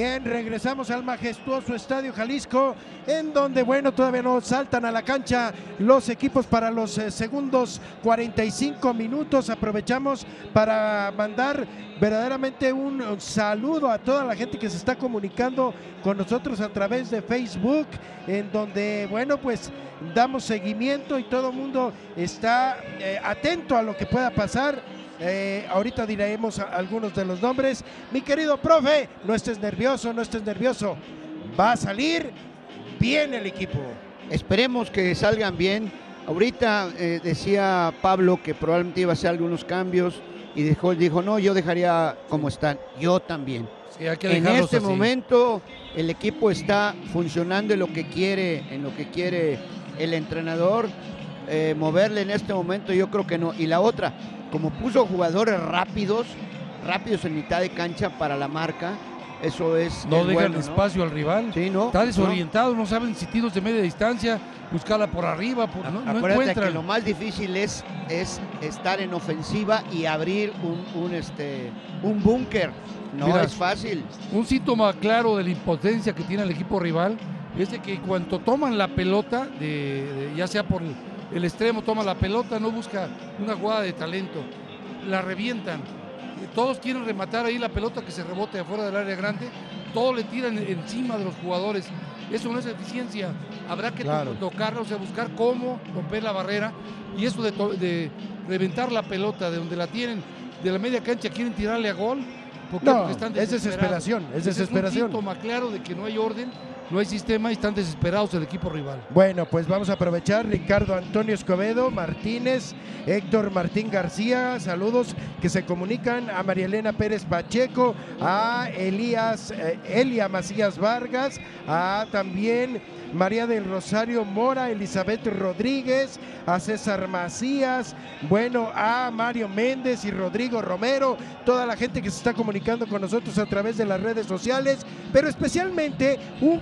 Bien, regresamos al majestuoso Estadio Jalisco, en donde, bueno, todavía no saltan a la cancha los equipos para los segundos 45 minutos. Aprovechamos para mandar verdaderamente un saludo a toda la gente que se está comunicando con nosotros a través de Facebook, en donde, bueno, pues damos seguimiento y todo el mundo está atento a lo que pueda pasar. Ahorita diremos algunos de los nombres. Mi querido profe, no estés nervioso, no estés nervioso. Va a salir bien el equipo. Esperemos que salgan bien. Ahorita decía Pablo que probablemente iba a hacer algunos cambios y dijo, no, yo dejaría como están. Yo también. Sí, hay que en este así. momento el equipo está funcionando en lo que quiere el entrenador. Moverle en este momento yo creo que no. Y la otra, como puso jugadores rápidos en mitad de cancha para la marca, eso es no dejan bueno, espacio al rival. Sí, ¿no? Está desorientado, no saben si tiros de media distancia, buscarla por arriba, no encuentran. Que lo más difícil es estar en ofensiva y abrir un búnker. No Mira, es fácil. Un síntoma claro de la impotencia que tiene el equipo rival es de que cuando toman la pelota, ya sea por el extremo, toma la pelota, no busca una jugada de talento, la revientan. Todos quieren rematar ahí la pelota que se rebote afuera del área grande, todos le tiran encima de los jugadores. Eso no es eficiencia, habrá que tocarlo, o sea, buscar cómo romper la barrera, y eso de reventar la pelota de donde la tienen, de la media cancha, quieren tirarle a gol. Porque están es desesperación, es desesperación. Es un síntoma claro de que no hay orden, no hay sistema y están desesperados el equipo rival. Bueno, pues vamos a aprovechar. Ricardo Antonio Escobedo Martínez, Héctor Martín García, saludos que se comunican a María Elena Pérez Pacheco, a Elia Macías Vargas, a también María del Rosario Mora, Elizabeth Rodríguez, a César Macías, bueno, a Mario Méndez y Rodrigo Romero, toda la gente que se está comunicando con nosotros a través de las redes sociales, pero especialmente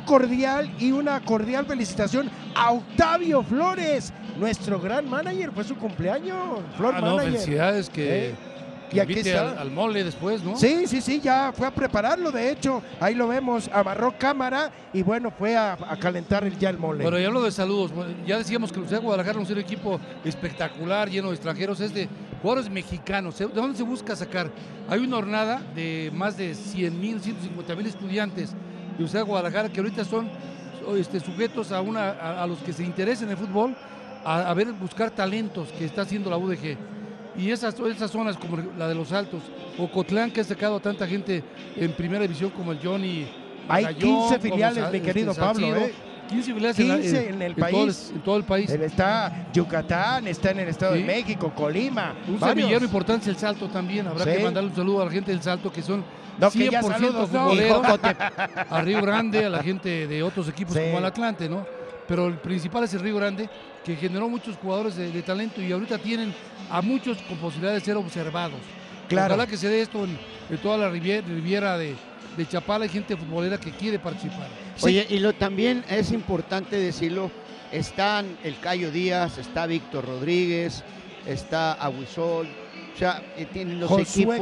una cordial felicitación a Octavio Flores, nuestro gran manager, fue su cumpleaños, manager. Felicidades que y aquí está al mole después, ¿no? Sí, ya fue a prepararlo, de hecho, ahí lo vemos, amarró cámara y bueno, fue a calentar ya el mole. Bueno, y hablo de saludos, ya decíamos que Universidad de Guadalajara no es un equipo espectacular, lleno de extranjeros, es de jugadores mexicanos. ¿De dónde se busca sacar? Hay una hornada de más de 100,000, 150,000 estudiantes de Universidad de Guadalajara que ahorita son sujetos a los que se interesen en el fútbol, a buscar talentos que está haciendo la UDG. Y esas zonas como la de Los Altos, Ocotlán, que ha sacado a tanta gente en primera división como el Johnny. Hay Magallón, 15 filiales, mi querido Pablo. 15 filiales 15 en el país. En todo el país. Está Yucatán, está en el Estado de México, Colima. Un semillero importante es el Salto también. Habrá que mandarle un saludo a la gente del Salto, que son 100% futboleros. A Río Grande, a la gente de otros equipos como el Atlante, ¿no? Pero el principal es el Río Grande, que generó muchos jugadores de talento y ahorita tienen a muchos con posibilidad de ser observados. Claro. Ojalá que se dé esto en toda la riviera de Chapala, hay gente futbolera que quiere participar. Oye, y también es importante decirlo, están el Cayo Díaz, está Víctor Rodríguez, está Aguisol, o sea, tienen los equipos.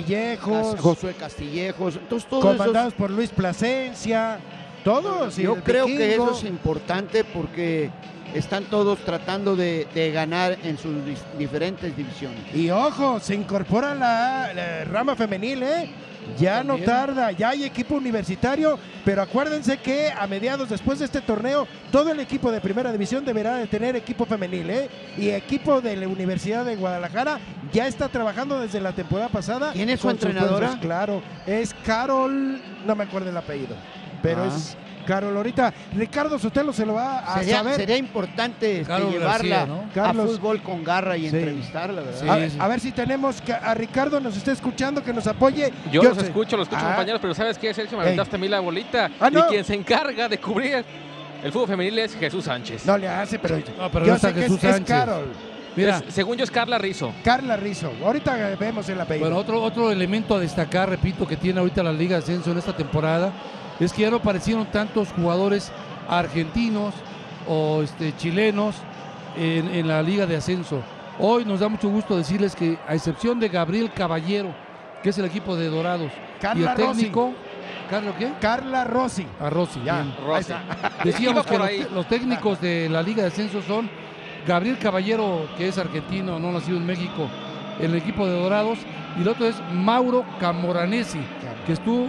Josué Castillejos, entonces todos comandados por Luis Plasencia, todos. Yo creo que eso es importante porque están todos tratando de ganar en sus diferentes divisiones. Y ojo, se incorpora la rama femenil, ya también. No tarda, ya hay equipo universitario, pero acuérdense que a mediados después de este torneo, todo el equipo de primera división deberá de tener equipo femenil, y equipo de la Universidad de Guadalajara ya está trabajando desde la temporada pasada. ¿Quién es su entrenadora? Claro, es Carol, no me acuerdo el apellido, pero es Carol. Ahorita Ricardo Sotelo se lo va a saber. Sería importante llevarla a fútbol con garra y entrevistarla, ¿verdad? A ver si tenemos a Ricardo, nos está escuchando, que nos apoye. Yo los escucho compañeros, pero ¿sabes qué, Sergio? Me aventaste a mí la bolita. Y quien se encarga de cubrir el fútbol femenil es Jesús Sánchez. No le hace, pero yo sé que es Carol. Mira, según yo es Carla Rizzo. Carla Rizzo, ahorita vemos el apellido. Bueno, otro elemento a destacar, repito, que tiene ahorita la Liga de Ascenso en esta temporada, es que ya no aparecieron tantos jugadores argentinos o chilenos en la Liga de Ascenso. Hoy nos da mucho gusto decirles que, a excepción de Gabriel Caballero, que es el equipo de Dorados, y el técnico ¿Carlos qué? Carla Rossi. A Rossi. Ya, Rossi. Decíamos Iba por que ahí. los técnicos de la Liga de Ascenso son Gabriel Caballero, que es argentino, no nacido en México, en el equipo de Dorados, y el otro es Mauro Camoranesi, que estuvo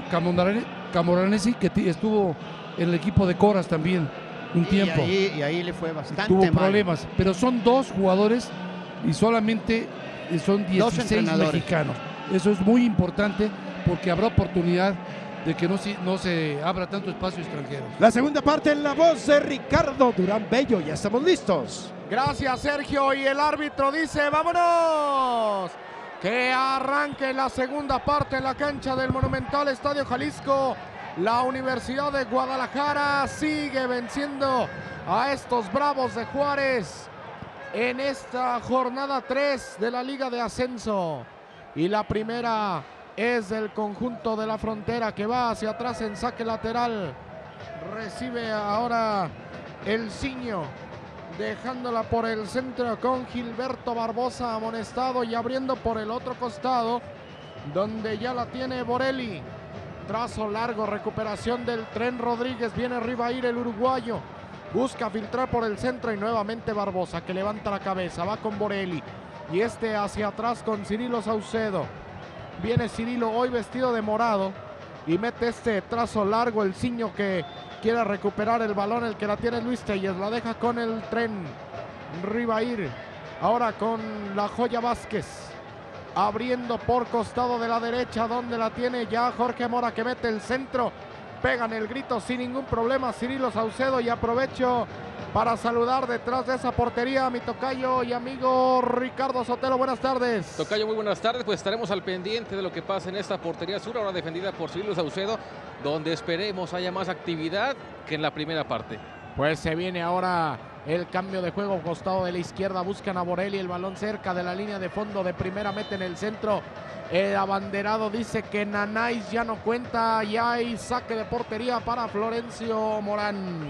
estuvo en el equipo de Coras también un tiempo. Y ahí le fue bastante Tuvo mal. problemas, pero son 2 jugadores y solamente son 16 mexicanos. Eso es muy importante porque habrá oportunidad de que no se abra tanto espacio extranjero. La segunda parte en la voz de Ricardo Durán Bello. Ya estamos listos. Gracias, Sergio. Y el árbitro dice, ¡vámonos! Que arranque la segunda parte en la cancha del Monumental Estadio Jalisco. La Universidad de Guadalajara sigue venciendo a estos Bravos de Juárez en esta jornada 3 de la Liga de Ascenso. Y la primera es del conjunto de la Frontera, que va hacia atrás en saque lateral. Recibe ahora el Ciño, dejándola por el centro con Gilberto Barbosa amonestado, y abriendo por el otro costado, donde ya la tiene Borelli. Trazo largo, recuperación del Tren Rodríguez, viene Rivair, el uruguayo, busca filtrar por el centro, y nuevamente Barbosa, que levanta la cabeza, va con Borelli, y este hacia atrás con Cirilo Saucedo. Viene Cirilo hoy vestido de morado y mete este trazo largo, el Ciño, que quiere recuperar el balón, el que la tiene Luis Telles, la deja con el Tren Rivair, ahora con la Joya Vázquez, abriendo por costado de la derecha, donde la tiene ya Jorge Mora, que mete el centro, pegan el grito sin ningún problema Cirilo Saucedo. Y aprovecho para saludar detrás de esa portería a mi tocayo y amigo Ricardo Sotelo. Buenas tardes. Tocayo, muy buenas tardes. Pues estaremos al pendiente de lo que pasa en esta portería sur, ahora defendida por Cirilo Saucedo, donde esperemos haya más actividad que en la primera parte. Pues se viene ahora el cambio de juego, costado de la izquierda, buscan a Borelli, el balón cerca de la línea de fondo de primera, mete en el centro. El abanderado dice que Nanais ya no cuenta, y hay saque de portería para Florencio Morán.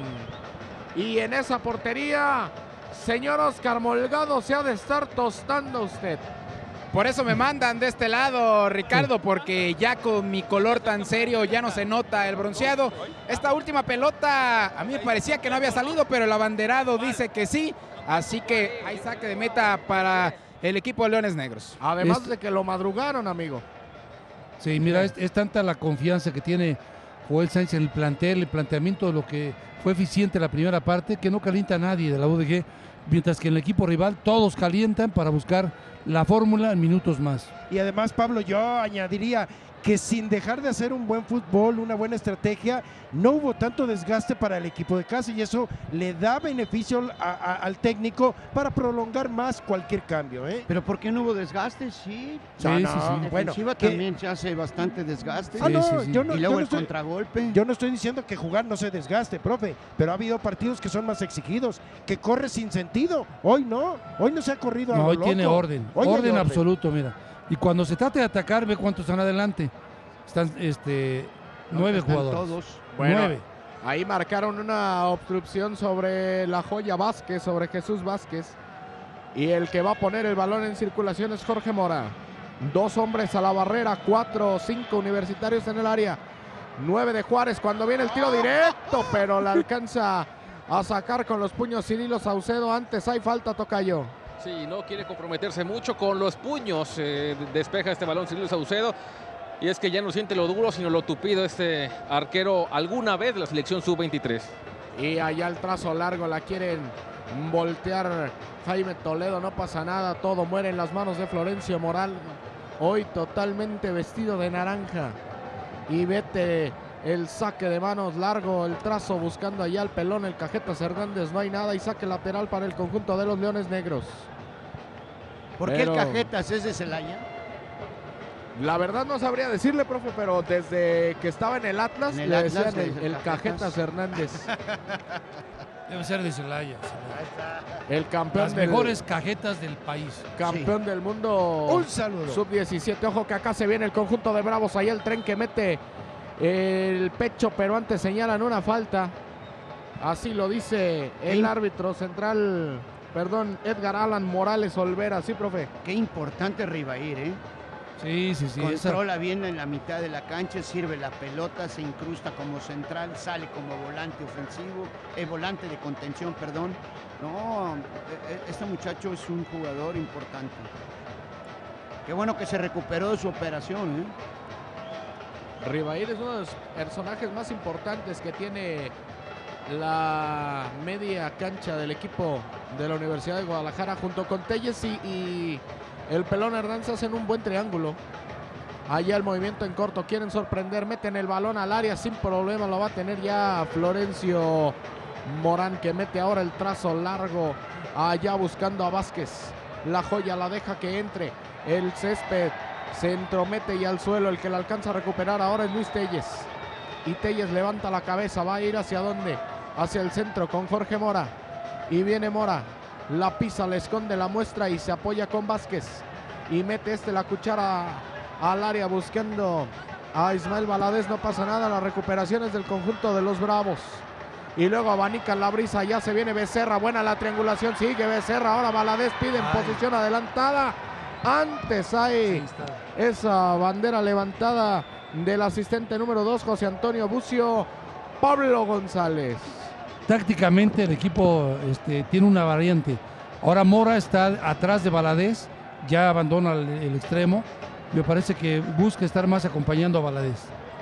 Y en esa portería, señor Oscar Molgado, se ha de estar tostando usted. Por eso me mandan de este lado, Ricardo, porque ya con mi color tan serio ya no se nota el bronceado. Esta última pelota a mí me parecía que no había salido, pero el abanderado dice que sí. Así que hay saque de meta para el equipo de Leones Negros. Además de que lo madrugaron, amigo. Sí, mira, es tanta la confianza que tiene Joel Sánchez en el plantel, el planteamiento de lo que fue eficiente la primera parte, que no calienta a nadie de la UDG, mientras que en el equipo rival todos calientan para buscar la fórmula en minutos más. Y además, Pablo, yo añadiría que sin dejar de hacer un buen fútbol, una buena estrategia, no hubo tanto desgaste para el equipo de casa, y eso le da beneficio al técnico para prolongar más cualquier cambio, ¿eh? Pero ¿por qué no hubo desgaste? Sí. Sí, No, sí, no, sí. En bueno, defensiva que- también se hace bastante desgaste. Ah, no, Sí, sí, sí. yo no, Y yo luego no el estoy, contragolpe. yo no estoy diciendo que jugar no se desgaste, profe, pero ha habido partidos que son más exigidos, que corre sin sentido. Hoy no se ha corrido a No, lo hoy tiene loco. orden, Hoy hay orden absoluto, mira. Y cuando se trata de atacar, ve cuántos están adelante. Están 9 Están jugadores. todos. Bueno, 9. ahí marcaron una obstrucción sobre la Joya Vázquez, sobre Jesús Vázquez. Y el que va a poner el balón en circulación es Jorge Mora. 2 hombres a la barrera, 4 o 5 universitarios en el área. 9 de Juárez, cuando viene el tiro directo, pero la alcanza a sacar con los puños Cirilo Saucedo. Antes hay falta, tocayo. Sí, no quiere comprometerse mucho con los puños. Despeja este balón Cirilo Saucedo. Y es que ya no siente lo duro, sino lo tupido este arquero alguna vez de la selección sub-23. Y allá el trazo largo, la quieren voltear Jaime Toledo, no pasa nada, todo muere en las manos de Florencio Moral, hoy totalmente vestido de naranja. Y vete el saque de manos largo, el trazo buscando allá el pelón, el Cajetas Hernández, no hay nada, y saque lateral para el conjunto de los Leones Negros. ¿Por qué el Cajetas es de Celaya? La verdad no sabría decirle, profe, pero desde que estaba en el Atlas, En el le Atlas decían le dicen el Cajetas. Cajetas Hernández. Debe ser de Celaya. El campeón Las del, mejores cajetas del país. campeón del mundo. Un saludo. Sub-17, ojo que acá se viene el conjunto de Bravos, ahí el Tren que mete el pecho, pero antes señalan una falta. Así lo dice el árbitro central, perdón, Edgar Alan Morales Olvera, sí, profe. Qué importante Rivair, ¿eh? Sí. Controla bien en la mitad de la cancha, sirve la pelota, se incrusta como central, sale como volante ofensivo, volante de contención, perdón. No, este muchacho es un jugador importante. Qué bueno que se recuperó de su operación, ¿eh? Ribair es uno de los personajes más importantes que tiene la media cancha del equipo de la Universidad de Guadalajara, junto con Telles y el Pelón Hernández hacen un buen triángulo. Allá el movimiento en corto, quieren sorprender, meten el balón al área sin problema, lo va a tener ya Florencio Morán, que mete ahora el trazo largo allá buscando a Vázquez. La joya la deja que entre, el césped se entromete y al suelo, el que la alcanza a recuperar ahora es Luis Telles. Y Telles levanta la cabeza, va a ir hacia dónde, hacia el centro con Jorge Mora. Y viene Mora, la pisa, le esconde, la muestra y se apoya con Vázquez. Y mete la cuchara al área buscando a Ismael Valadez, no pasa nada, las recuperaciones del conjunto de los Bravos. Y luego abanica la brisa, ya se viene Becerra, buena la triangulación, sigue Becerra, ahora Valadez pide en posición adelantada. Antes hay esa bandera levantada del asistente número 2, José Antonio Bucio, Pablo González. Tácticamente el equipo tiene una variante. Ahora Mora está atrás de Valadez, ya abandona el extremo. Me parece que busca estar más acompañando a Valadez.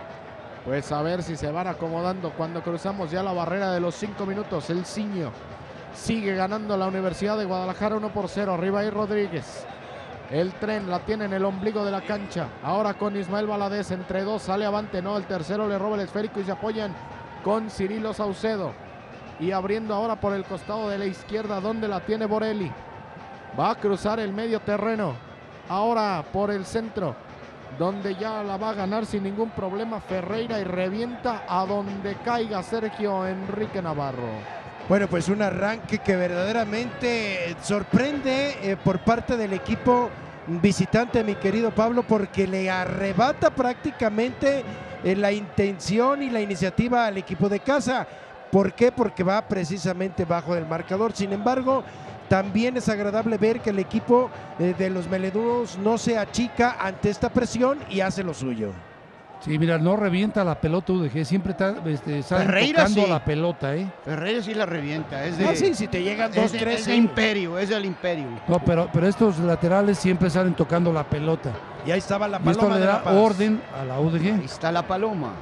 Pues a ver si se van acomodando cuando cruzamos ya la barrera de los 5 minutos. El Ciño sigue ganando la Universidad de Guadalajara 1-0. Ribair Rodríguez. El tren la tiene en el ombligo de la cancha. Ahora con Ismael Valadez entre dos, sale avante, no, el tercero le roba el esférico y se apoyan con Cirilo Saucedo. Y abriendo ahora por el costado de la izquierda donde la tiene Borelli. Va a cruzar el medio terreno. Ahora por el centro, donde ya la va a ganar sin ningún problema Ferreira y revienta a donde caiga Sergio Enrique Navarro. Bueno, pues un arranque que verdaderamente sorprende por parte del equipo visitante, mi querido Pablo, porque le arrebata prácticamente la intención y la iniciativa al equipo de casa. ¿Por qué? Porque va precisamente bajo del marcador. Sin embargo, también es agradable ver que el equipo de los melenudos no se achica ante esta presión y hace lo suyo. Sí, mira, no revienta la pelota UDG, siempre está tocando la pelota, ¿eh? Ferreira sí la revienta. Es de, sí, si te llegan 2-3. Es de imperio, es del imperio. No, pero estos laterales siempre salen tocando la pelota. Y ahí estaba la paloma. Y esto le da orden a la UDG. Ahí está la paloma.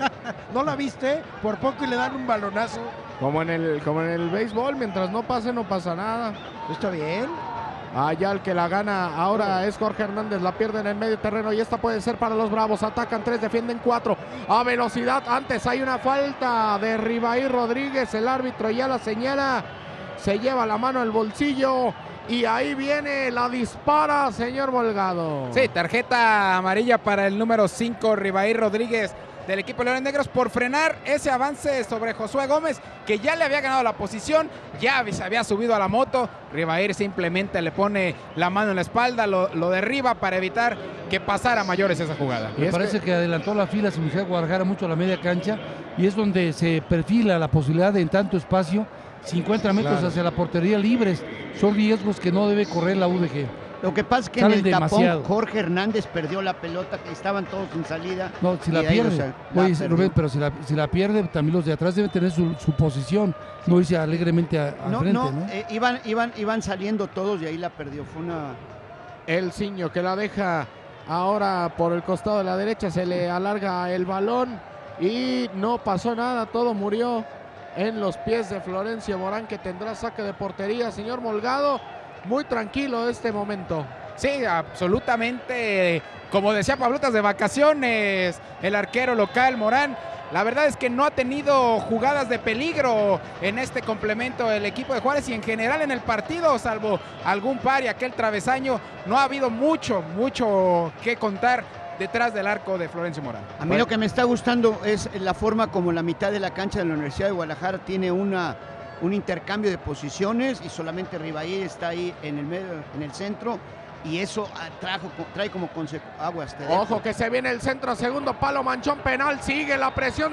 ¿No la viste? Por poco y le dan un balonazo. Como en el béisbol, mientras no pase, no pasa nada. Está bien. Allá el que la gana ahora es Jorge Hernández, la pierde en el medio terreno y esta puede ser para los Bravos. Atacan 3, defienden 4 a velocidad. Antes hay una falta de Ribair Rodríguez, el árbitro ya la señala, se lleva la mano al bolsillo y ahí viene la dispara, señor Molgado. Sí, tarjeta amarilla para el número 5, Ribair Rodríguez, del equipo Leones Negros, por frenar ese avance sobre Josué Gómez, que ya le había ganado la posición, ya se había subido a la moto. Ribair simplemente le pone la mano en la espalda, lo derriba para evitar que pasara a mayores esa jugada. Me parece que adelantó la fila su Universidad de Guadalajara mucho a la media cancha y es donde se perfila la posibilidad de en tanto espacio, 50 metros hacia la portería libres. Son riesgos que no debe correr la UDG. Lo que pasa es que Salen en el tapón demasiado. Jorge Hernández perdió la pelota, que estaban todos en salida. No, si la pierde, Rubén, pero si la pierde, también los de atrás deben tener su posición, no irse alegremente al frente, ¿no? Iban saliendo todos y ahí la perdió. Fue una... El Ciño que la deja ahora por el costado de la derecha, se le alarga el balón y no pasó nada, todo murió en los pies de Florencio Morán, que tendrá saque de portería. Señor Molgado, muy tranquilo este momento. Sí, absolutamente. Como decía Pablotas, de vacaciones el arquero local Morán. La verdad es que no ha tenido jugadas de peligro en este complemento el equipo de Juárez y en general en el partido, salvo algún par y aquel travesaño. No ha habido mucho que contar detrás del arco de Florencio Morán. A mí lo que me está gustando es la forma como la mitad de la cancha de la Universidad de Guadalajara tiene un intercambio de posiciones y solamente Ribair está ahí en el medio, en el centro, y eso trae como aguas. Ojo que se viene el centro, segundo palo, manchón penal, sigue la presión,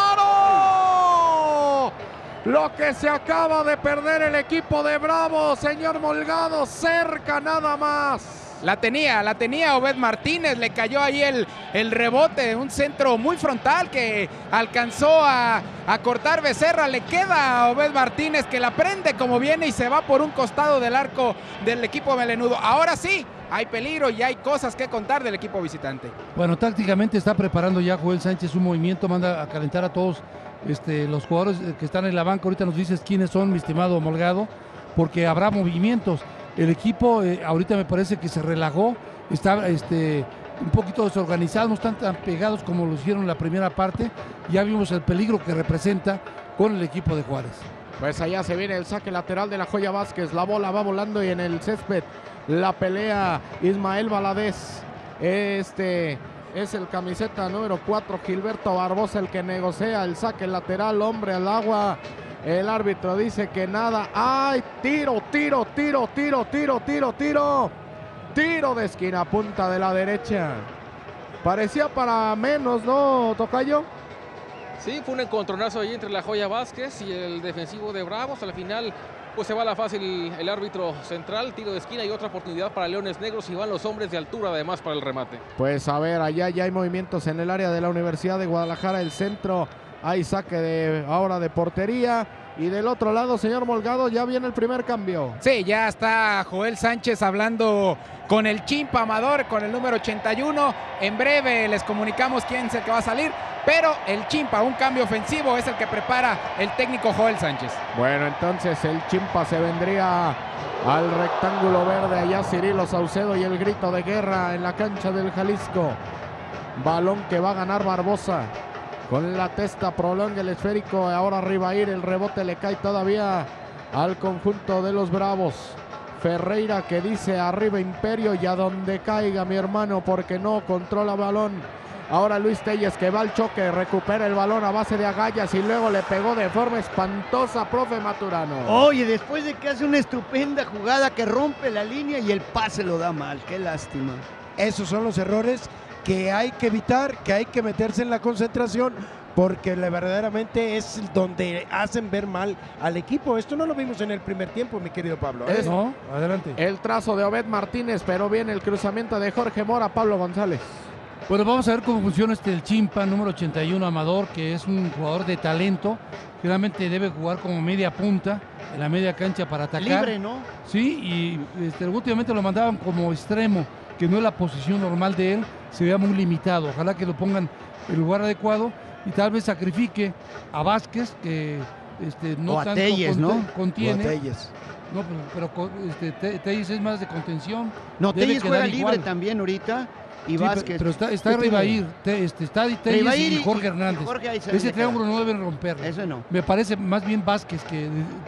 disparo. Lo que se acaba de perder el equipo de Bravo, señor Molgado, cerca nada más. La tenía Obed Martínez, le cayó ahí el rebote, un centro muy frontal que alcanzó a cortar Becerra, le queda a Obed Martínez que la prende como viene y se va por un costado del arco del equipo melenudo. Ahora sí, hay peligro y hay cosas que contar del equipo visitante. Bueno, tácticamente está preparando ya Joel Sánchez un movimiento, manda a calentar a todos los jugadores que están en la banca. Ahorita nos dices quiénes son, mi estimado Molgado, porque habrá movimientos. El equipo ahorita me parece que se relajó, está un poquito desorganizado, no están tan pegados como lo hicieron en la primera parte. Ya vimos el peligro que representa con el equipo de Juárez. Pues allá se viene el saque lateral de la Joya Vázquez, la bola va volando y en el césped la pelea Ismael Valadez. Es el camiseta número 4, Gilberto Barbosa, el que negocia el saque lateral, hombre al agua. El árbitro dice que nada. ¡Ay! Tiro de esquina, punta de la derecha. Parecía para menos, ¿no, tocayo? Sí, fue un encontronazo ahí entre la Joya Vázquez y el defensivo de Bravos. Al final, pues se va a la fácil el árbitro central, tiro de esquina y otra oportunidad para Leones Negros y van los hombres de altura además para el remate. Pues a ver, allá ya hay movimientos en el área de la Universidad de Guadalajara, el centro. Hay saque ahora de portería. Y del otro lado, señor Molgado, ya viene el primer cambio. Sí, ya está Joel Sánchez hablando con el Chimpa Amador, con el número 81. En breve les comunicamos quién es el que va a salir. Pero el Chimpa, un cambio ofensivo, es el que prepara el técnico Joel Sánchez. Bueno, entonces el Chimpa se vendría al rectángulo verde. Allá Cirilo Saucedo y el grito de guerra en la cancha del Jalisco. Balón que va a ganar Barbosa. Con la testa prolonga el esférico, ahora Ribair, el rebote le cae todavía al conjunto de los Bravos. Ferreira que dice arriba Imperio y a donde caiga mi hermano porque no controla balón. Ahora Luis Telles que va al choque, recupera el balón a base de agallas y luego le pegó de forma espantosa, profe Maturano. Oye, después de que hace una estupenda jugada que rompe la línea y el pase lo da mal, qué lástima. Esos son los errores que hay que evitar, que hay que meterse en la concentración, porque verdaderamente es donde hacen ver mal al equipo. Esto no lo vimos en el primer tiempo, mi querido Pablo. No, adelante. El trazo de Obed Martínez, pero viene el cruzamiento de Jorge Mora, Pablo González. Bueno, vamos a ver cómo funciona el Chimpa, número 81, Amador, que es un jugador de talento. Realmente debe jugar como media punta, en la media cancha para atacar. Libre, ¿no? Sí, y últimamente lo mandaban como extremo, que no es la posición normal de él, se vea muy limitado. Ojalá que lo pongan en el lugar adecuado y tal vez sacrifique a Vázquez, que no o a tanto Telles, ¿no? contiene. O a Telles. No, pero Telles es más de contención. No, Debe Telles juega quedar libre igual. también ahorita. Y Sí, Vázquez. pero está Ribair, está Telles Ribair y Jorge Hernández. Jorge ahí se Ese debe triángulo quedar. no deben romperlo. Eso no. Me parece más bien Vázquez que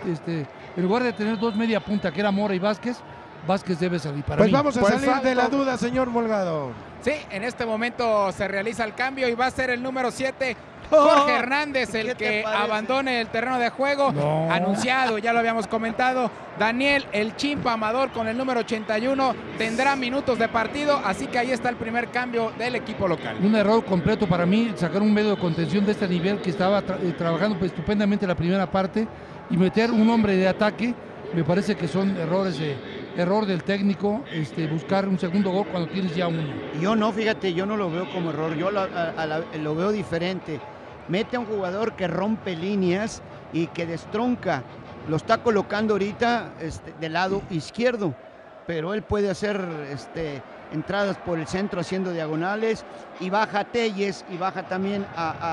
en lugar de tener dos media punta que era Mora y Vázquez debe salir para Pues mí. vamos a Pues salir de la salto. duda, señor Molgado. Sí, en este momento se realiza el cambio y va a ser el número 7, Jorge Hernández, ¿qué el te que parece? abandone el terreno de juego. No. Anunciado, ya lo habíamos comentado. Daniel, el Chimpa Amador, con el número 81, tendrá minutos de partido, así que ahí está el primer cambio del equipo local. Un error completo para mí, sacar un medio de contención de este nivel que estaba trabajando estupendamente la primera parte y meter un hombre de ataque, me parece que son error del técnico, buscar un segundo gol cuando tienes ya uno. Yo no, fíjate, yo no lo veo como error, yo lo veo diferente. Mete a un jugador que rompe líneas y que destronca. Lo está colocando ahorita del lado izquierdo, pero él puede hacer entradas por el centro haciendo diagonales y baja a Telles y baja también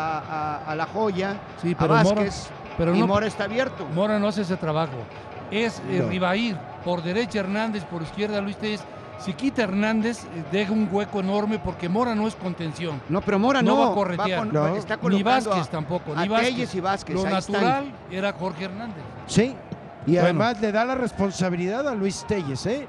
a La Joya, Sí, a pero Vázquez, pero y no- Mora está abierto. Mora no hace ese trabajo. Es No. Ribair, por derecha Hernández, por izquierda Luis Telles. Si quita Hernández, deja un hueco enorme porque Mora no es contención. No, pero Mora No no, va a corretear. No. está Ni colocando Vázquez tampoco, a ni Vázquez. Telles y Vázquez. Lo ahí están. natural era Jorge Hernández. Sí, y Bueno. además le da la responsabilidad a Luis Telles, ¿eh?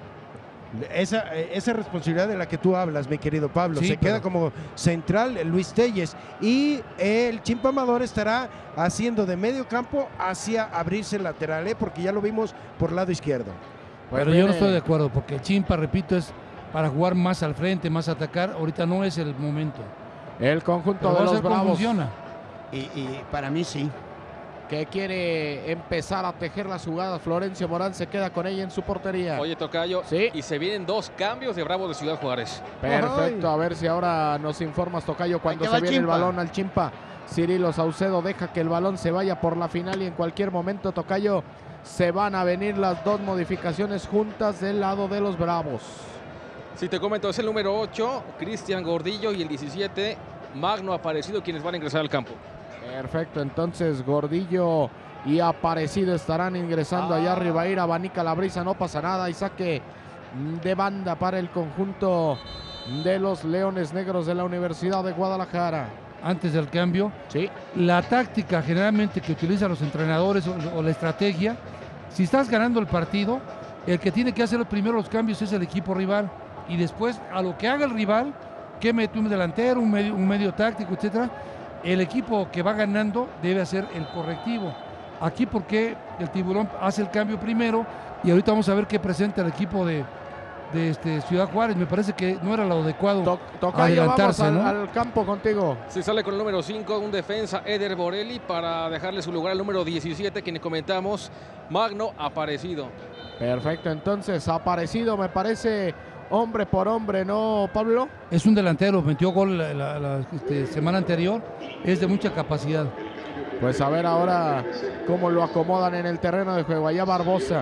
Esa responsabilidad de la que tú hablas, mi querido Pablo, Sí, se pero- queda como central Luis Telles y el Chimpa Amador estará haciendo de medio campo hacia abrirse lateral, porque ya lo vimos por lado izquierdo. Pero yo no estoy de acuerdo porque el Chimpa, repito, es para jugar más al frente, más atacar. Ahorita no es el momento. El conjunto Pero de vamos a los ver cómo Bravos. funciona. Y para mí sí. que quiere empezar a tejer las jugadas. Florencio Morán se queda con ella en su portería. Oye, tocayo, Sí. y se vienen 2 cambios de Bravos de Ciudad Juárez. Perfecto, a ver si ahora nos informas, tocayo, cuando Ahí te se va viene el Chimpa. balón al Chimpa. Cirilo Saucedo deja que el balón se vaya por la final y en cualquier momento, tocayo, se van a venir las 2 modificaciones juntas del lado de los Bravos. Si te comento, es el número 8, Cristian Gordillo, y el 17, Magno Aparecido, quienes van a ingresar al campo. Perfecto, entonces Gordillo y Aparecido estarán ingresando allá arriba. Ir abanica la brisa, no pasa nada. Y saque de banda para el conjunto de los Leones Negros de la Universidad de Guadalajara. Antes del cambio, Sí, la táctica generalmente que utilizan los entrenadores o la estrategia, si estás ganando el partido, el que tiene que hacer primero los cambios es el equipo rival y después a lo que haga el rival, que mete un delantero, un medio táctico, etcétera, el equipo que va ganando debe hacer el correctivo. Aquí porque el Tiburón hace el cambio primero y ahorita vamos a ver qué presenta el equipo de Ciudad Juárez. Me parece que no era lo adecuado tocayo, vamos adelantarse, al, ¿no? al campo contigo. Se sale con el número 5, un defensa, Eder Borelli, para dejarle su lugar al número 17, quien comentamos, Magno Aparecido. Perfecto, entonces Aparecido me parece hombre por hombre, ¿no, Pablo? Es un delantero, metió gol la semana anterior, es de mucha capacidad. Pues a ver ahora cómo lo acomodan en el terreno de juego. Allá Barbosa.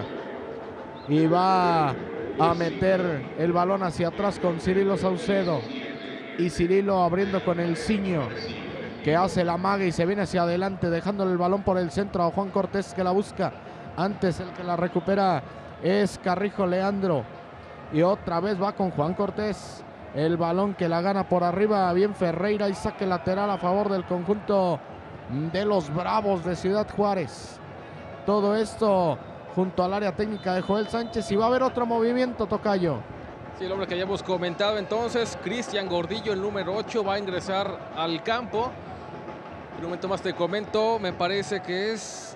Y va a meter el balón hacia atrás con Cirilo Saucedo. Y Cirilo abriendo con el Ciño, que hace la maga y se viene hacia adelante, dejándole el balón por el centro a Juan Cortés, que la busca. Antes el que la recupera es Carrijo Leandro. Y otra vez va con Juan Cortés. El balón que la gana por arriba, bien Ferreira, y saque lateral a favor del conjunto de los Bravos de Ciudad Juárez. Todo esto junto al área técnica de Joel Sánchez, y va a haber otro movimiento, tocayo. Sí, el hombre que habíamos comentado entonces, Cristian Gordillo, el número 8, va a ingresar al campo. Un momento más te comento, me parece que es...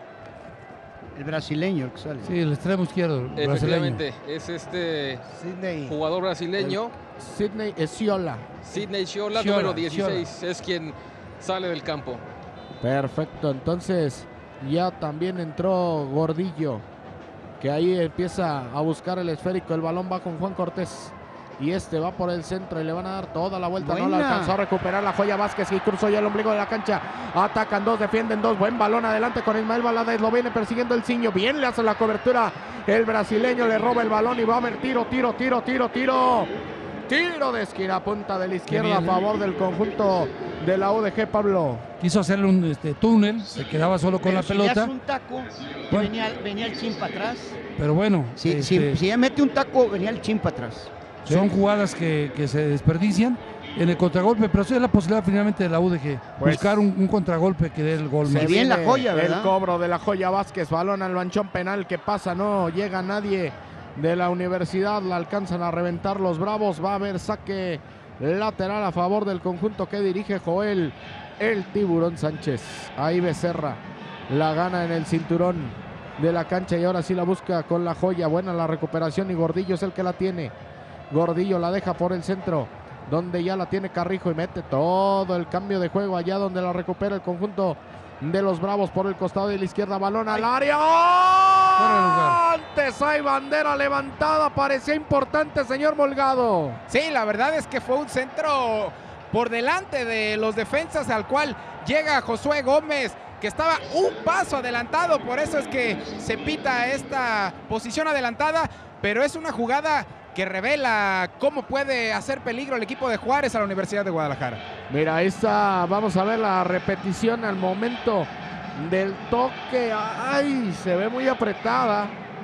El brasileño el que sale. Sí, el extremo izquierdo, el brasileño. Efectivamente, es este Sidney. jugador brasileño, Sidney Esciola. Sidney Xiola, Xiola, número 16, es quien sale del campo. Perfecto, entonces ya también entró Gordillo, que ahí empieza a buscar el esférico. El balón va con Juan Cortés y este va por el centro y le van a dar toda la vuelta. No la Buena. alcanzó a recuperar la Joya Vázquez, y cruzó ya el ombligo de la cancha. Atacan 2, defienden 2. Buen balón adelante con Ismael Valadez, lo viene persiguiendo el Ciño. Bien le hace la cobertura el brasileño, le roba el balón y va a haber tiro de esquina a punta de la izquierda a bien, ¿eh? favor del conjunto de la UDG, Pablo. Quiso hacerle un túnel, se quedaba solo con Pero la si le pelota, hace un taco, que Bueno. venía el Chimpa atrás. pero bueno, Si ella mete un taco, venía el Chimpa atrás. son jugadas que se desperdician en el contragolpe, pero esa es la posibilidad finalmente de la UDG, Pues, buscar un contragolpe que dé el gol. Se más. viene la viene Joya, ¿verdad? El cobro de la Joya Vázquez, balón al manchón penal que pasa, no llega nadie de la universidad, la alcanzan a reventar los Bravos. Va a haber saque lateral a favor del conjunto que dirige Joel el Tiburón Sánchez. Ahí Becerra la gana en el cinturón de la cancha y ahora sí la busca con la Joya. Buena la recuperación y Gordillo es el que la tiene. Gordillo la deja por el centro, donde ya la tiene Carrijo, y mete todo el cambio de juego allá donde la recupera el conjunto de los Bravos por el costado de la izquierda. Balón al área. Fuera de lugar. Antes hay bandera levantada. Parecía importante, señor Molgado. Sí, la verdad es que fue un centro por delante de los defensas, al cual llega Josué Gómez, que estaba un paso adelantado. Por eso es que se pita esta posición adelantada, pero es una jugada que revela cómo puede hacer peligro el equipo de Juárez a la Universidad de Guadalajara. Mira, ahí está. Vamos a ver la repetición al momento del toque. Ay, se ve muy apretada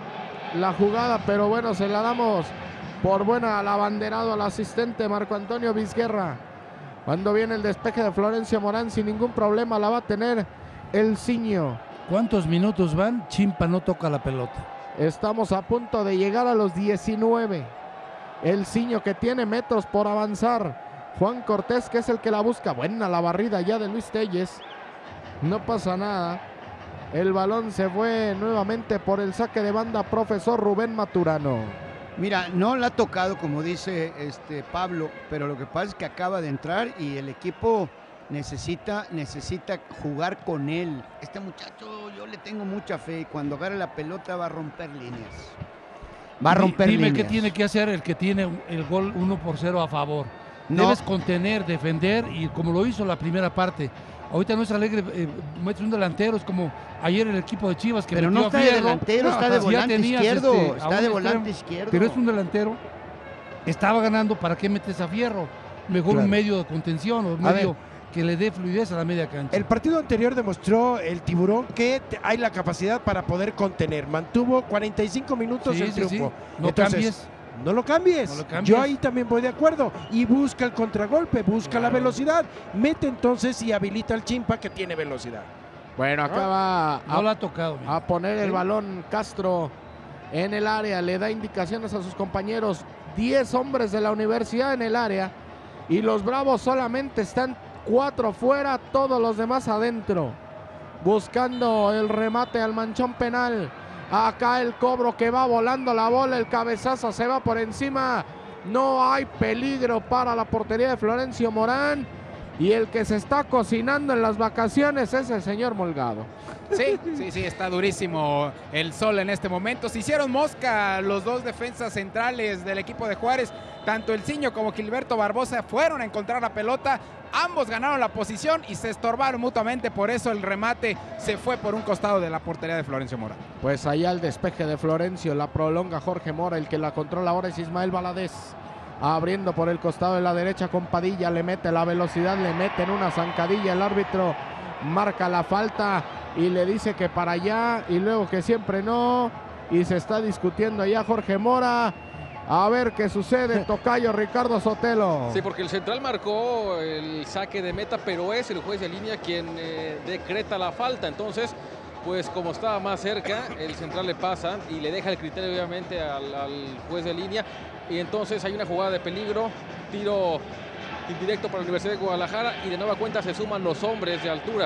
la jugada, pero bueno, se la damos por buena al abanderado, al asistente Marco Antonio Vizguerra. Cuando viene el despeje de Florencio Morán, sin ningún problema la va a tener el Ciño. ¿Cuántos minutos van? Chimpa no toca la pelota. Estamos a punto de llegar a los 19. El Ciño que tiene metros por avanzar. Juan Cortés, que es el que la busca. Buena la barrida ya de Luis Telles. No pasa nada. El balón se fue nuevamente por el saque de banda, profesor Rubén Maturano. Mira, no la ha tocado, como dice Pablo, pero lo que pasa es que acaba de entrar y el equipo necesita jugar con él. Este muchacho, le tengo mucha fe y cuando agarre la pelota va a romper líneas. Va a romper Dime líneas. qué tiene que hacer el que tiene el gol 1-0 a favor. No. Debes contener, defender y como lo hizo la primera parte. Ahorita no es alegre, metes un delantero, es como ayer el equipo de Chivas que Pero metió no está a de Fierro. delantero, está de Ya volante tenías, izquierdo. a Está un de extremo, volante izquierdo. Pero es un delantero. Estaba ganando, ¿para qué metes a Fierro? Mejor Claro. un medio de contención o un A medio que le dé fluidez a la media cancha. El partido anterior demostró el Tiburón que hay la capacidad para poder contener. Mantuvo 45 minutos Sí, el sí, sí. triunfo. No Entonces, cambies. No lo cambies. No lo cambies. Yo ahí también voy de acuerdo. Y busca el contragolpe, busca la Claro. velocidad. Mete entonces y habilita al Chimpa que tiene velocidad. Bueno, acá va No lo ha tocado. a poner el balón Castro en el área. Le da indicaciones a sus compañeros. 10 hombres de la universidad en el área. Y los Bravos solamente están 4 fuera, todos los demás adentro. Buscando el remate al manchón penal. Acá el cobro que va volando la bola, el cabezazo se va por encima. No hay peligro para la portería de Florencio Morán. Y el que se está cocinando en las vacaciones es el señor Molgado. Sí, está durísimo el sol en este momento. Se hicieron mosca los dos defensas centrales del equipo de Juárez. Tanto el Ciño como Gilberto Barbosa fueron a encontrar la pelota. Ambos ganaron la posición y se estorbaron mutuamente. Por eso el remate se fue por un costado de la portería de Florencio Mora. Pues allá el despeje de Florencio, la prolonga Jorge Mora, el que la controla ahora es Ismael Valadez. Abriendo por el costado de la derecha con Padilla, le mete la velocidad, le mete en una zancadilla, el árbitro marca la falta y le dice que para allá y luego que siempre no, y se está discutiendo allá Jorge Mora. A ver qué sucede, tocayo Ricardo Sotelo. Sí, porque el central marcó el saque de meta, pero es el juez de línea quien decreta la falta. Entonces, pues como estaba más cerca, el central le pasa y le deja el criterio obviamente al juez de línea. Y entonces hay una jugada de peligro, tiro indirecto para la Universidad de Guadalajara y de nueva cuenta se suman los hombres de altura.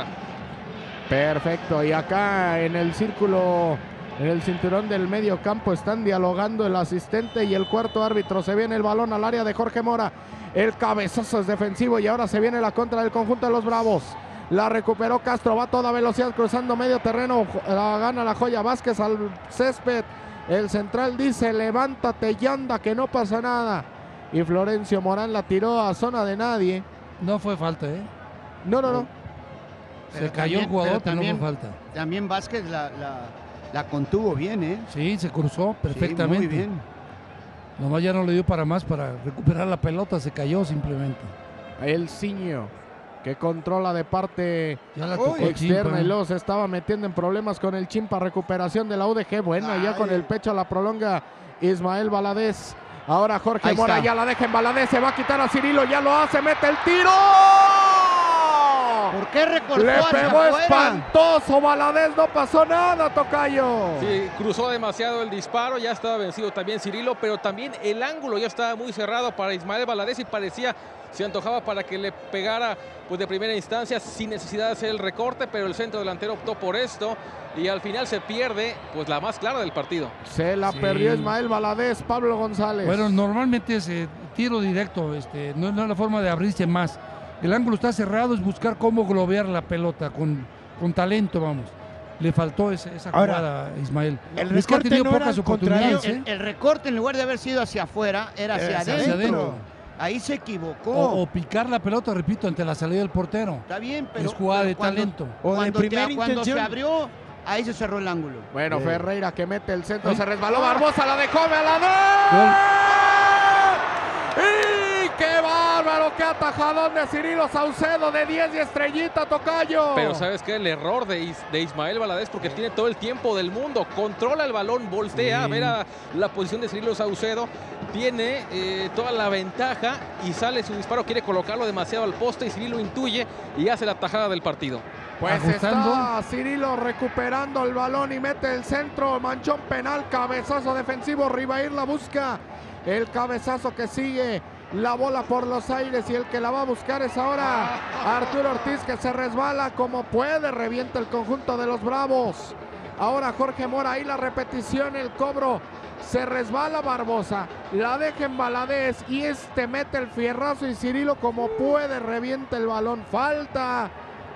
Perfecto, y acá en el círculo, en el cinturón del medio campo están dialogando el asistente y el cuarto árbitro. Se viene el balón al área de Jorge Mora, el cabezazo es defensivo y ahora se viene la contra del conjunto de los Bravos. La recuperó Castro, va a toda velocidad cruzando medio terreno, la gana la Joya Vázquez al césped. El central dice, levántate y anda que no pasa nada. Y Florencio Morán la tiró a zona de nadie. No fue falta, ¿eh? No. Se cayó el jugador, pero no fue falta. También Vázquez la contuvo bien, ¿eh? Sí, se cruzó Sí, perfectamente. muy bien. Nomás ya no le dio para más para recuperar la pelota, se cayó simplemente. El Ciño, que controla de parte Ya la tocó externa Chimpa. y luego se estaba metiendo en problemas con el Chimpa. Recuperación de la UDG. Bueno, ya con el pecho la prolonga Ismael Valadez. Ahora Jorge Ahí Mora está. ya la deja en Valadez. Se va a quitar a Cirilo. Ya lo hace. Mete el tiro. ¿Por qué recortó Le hacia pegó afuera? espantoso Valadez. No pasó nada, tocayo. Sí, cruzó demasiado el disparo, ya estaba vencido también Cirilo, pero también el ángulo ya estaba muy cerrado para Ismael Valadez y parecía, se antojaba para que le pegara pues de primera instancia sin necesidad de hacer el recorte, pero el centro delantero optó por esto y al final se pierde pues la más clara del partido. Se la Sí. perdió Ismael Valadez. Pablo González. Bueno, normalmente es tiro directo, no es la forma de abrirse más. El ángulo está cerrado, es buscar cómo globear la pelota con talento, vamos. Le faltó esa Ahora, jugada a Ismael. el Es que ha recorte tenido no era pocas al oportunidades, contrario, ¿eh? El recorte, en lugar de haber sido hacia afuera, era hacia Hacia adentro. adentro. Ahí se equivocó. O picar la pelota, repito, ante la salida del portero. Está bien, pero Es jugada pero de talento. O de Cuando, primera cuando se intención. abrió, ahí se cerró el ángulo. Bueno, Ferreira que mete el centro, ¿Eh? se resbaló Barbosa, la dejó ¡y qué bárbaro! ¡Qué atajadón de Cirilo Saucedo de 10 y estrellita, tocayo! Pero ¿sabes qué? El error de Ismael Valadez porque tiene todo el tiempo del mundo, controla el balón, voltea a ver a la posición de Cirilo Saucedo, tiene toda la ventaja y sale su disparo, quiere colocarlo demasiado al poste y Cirilo intuye y hace la tajada del partido. Pues ajustando. está Cirilo recuperando el balón y mete el centro, manchón penal, cabezazo defensivo, Ribair la busca, el cabezazo que sigue, la bola por los aires y el que la va a buscar es ahora Arturo Ortiz, que se resbala como puede, revienta el conjunto de los Bravos. Ahora Jorge Mora, ahí la repetición, el cobro, se resbala Barbosa, la deja en Valadez y mete el fierrazo y Cirilo como puede revienta el balón, falta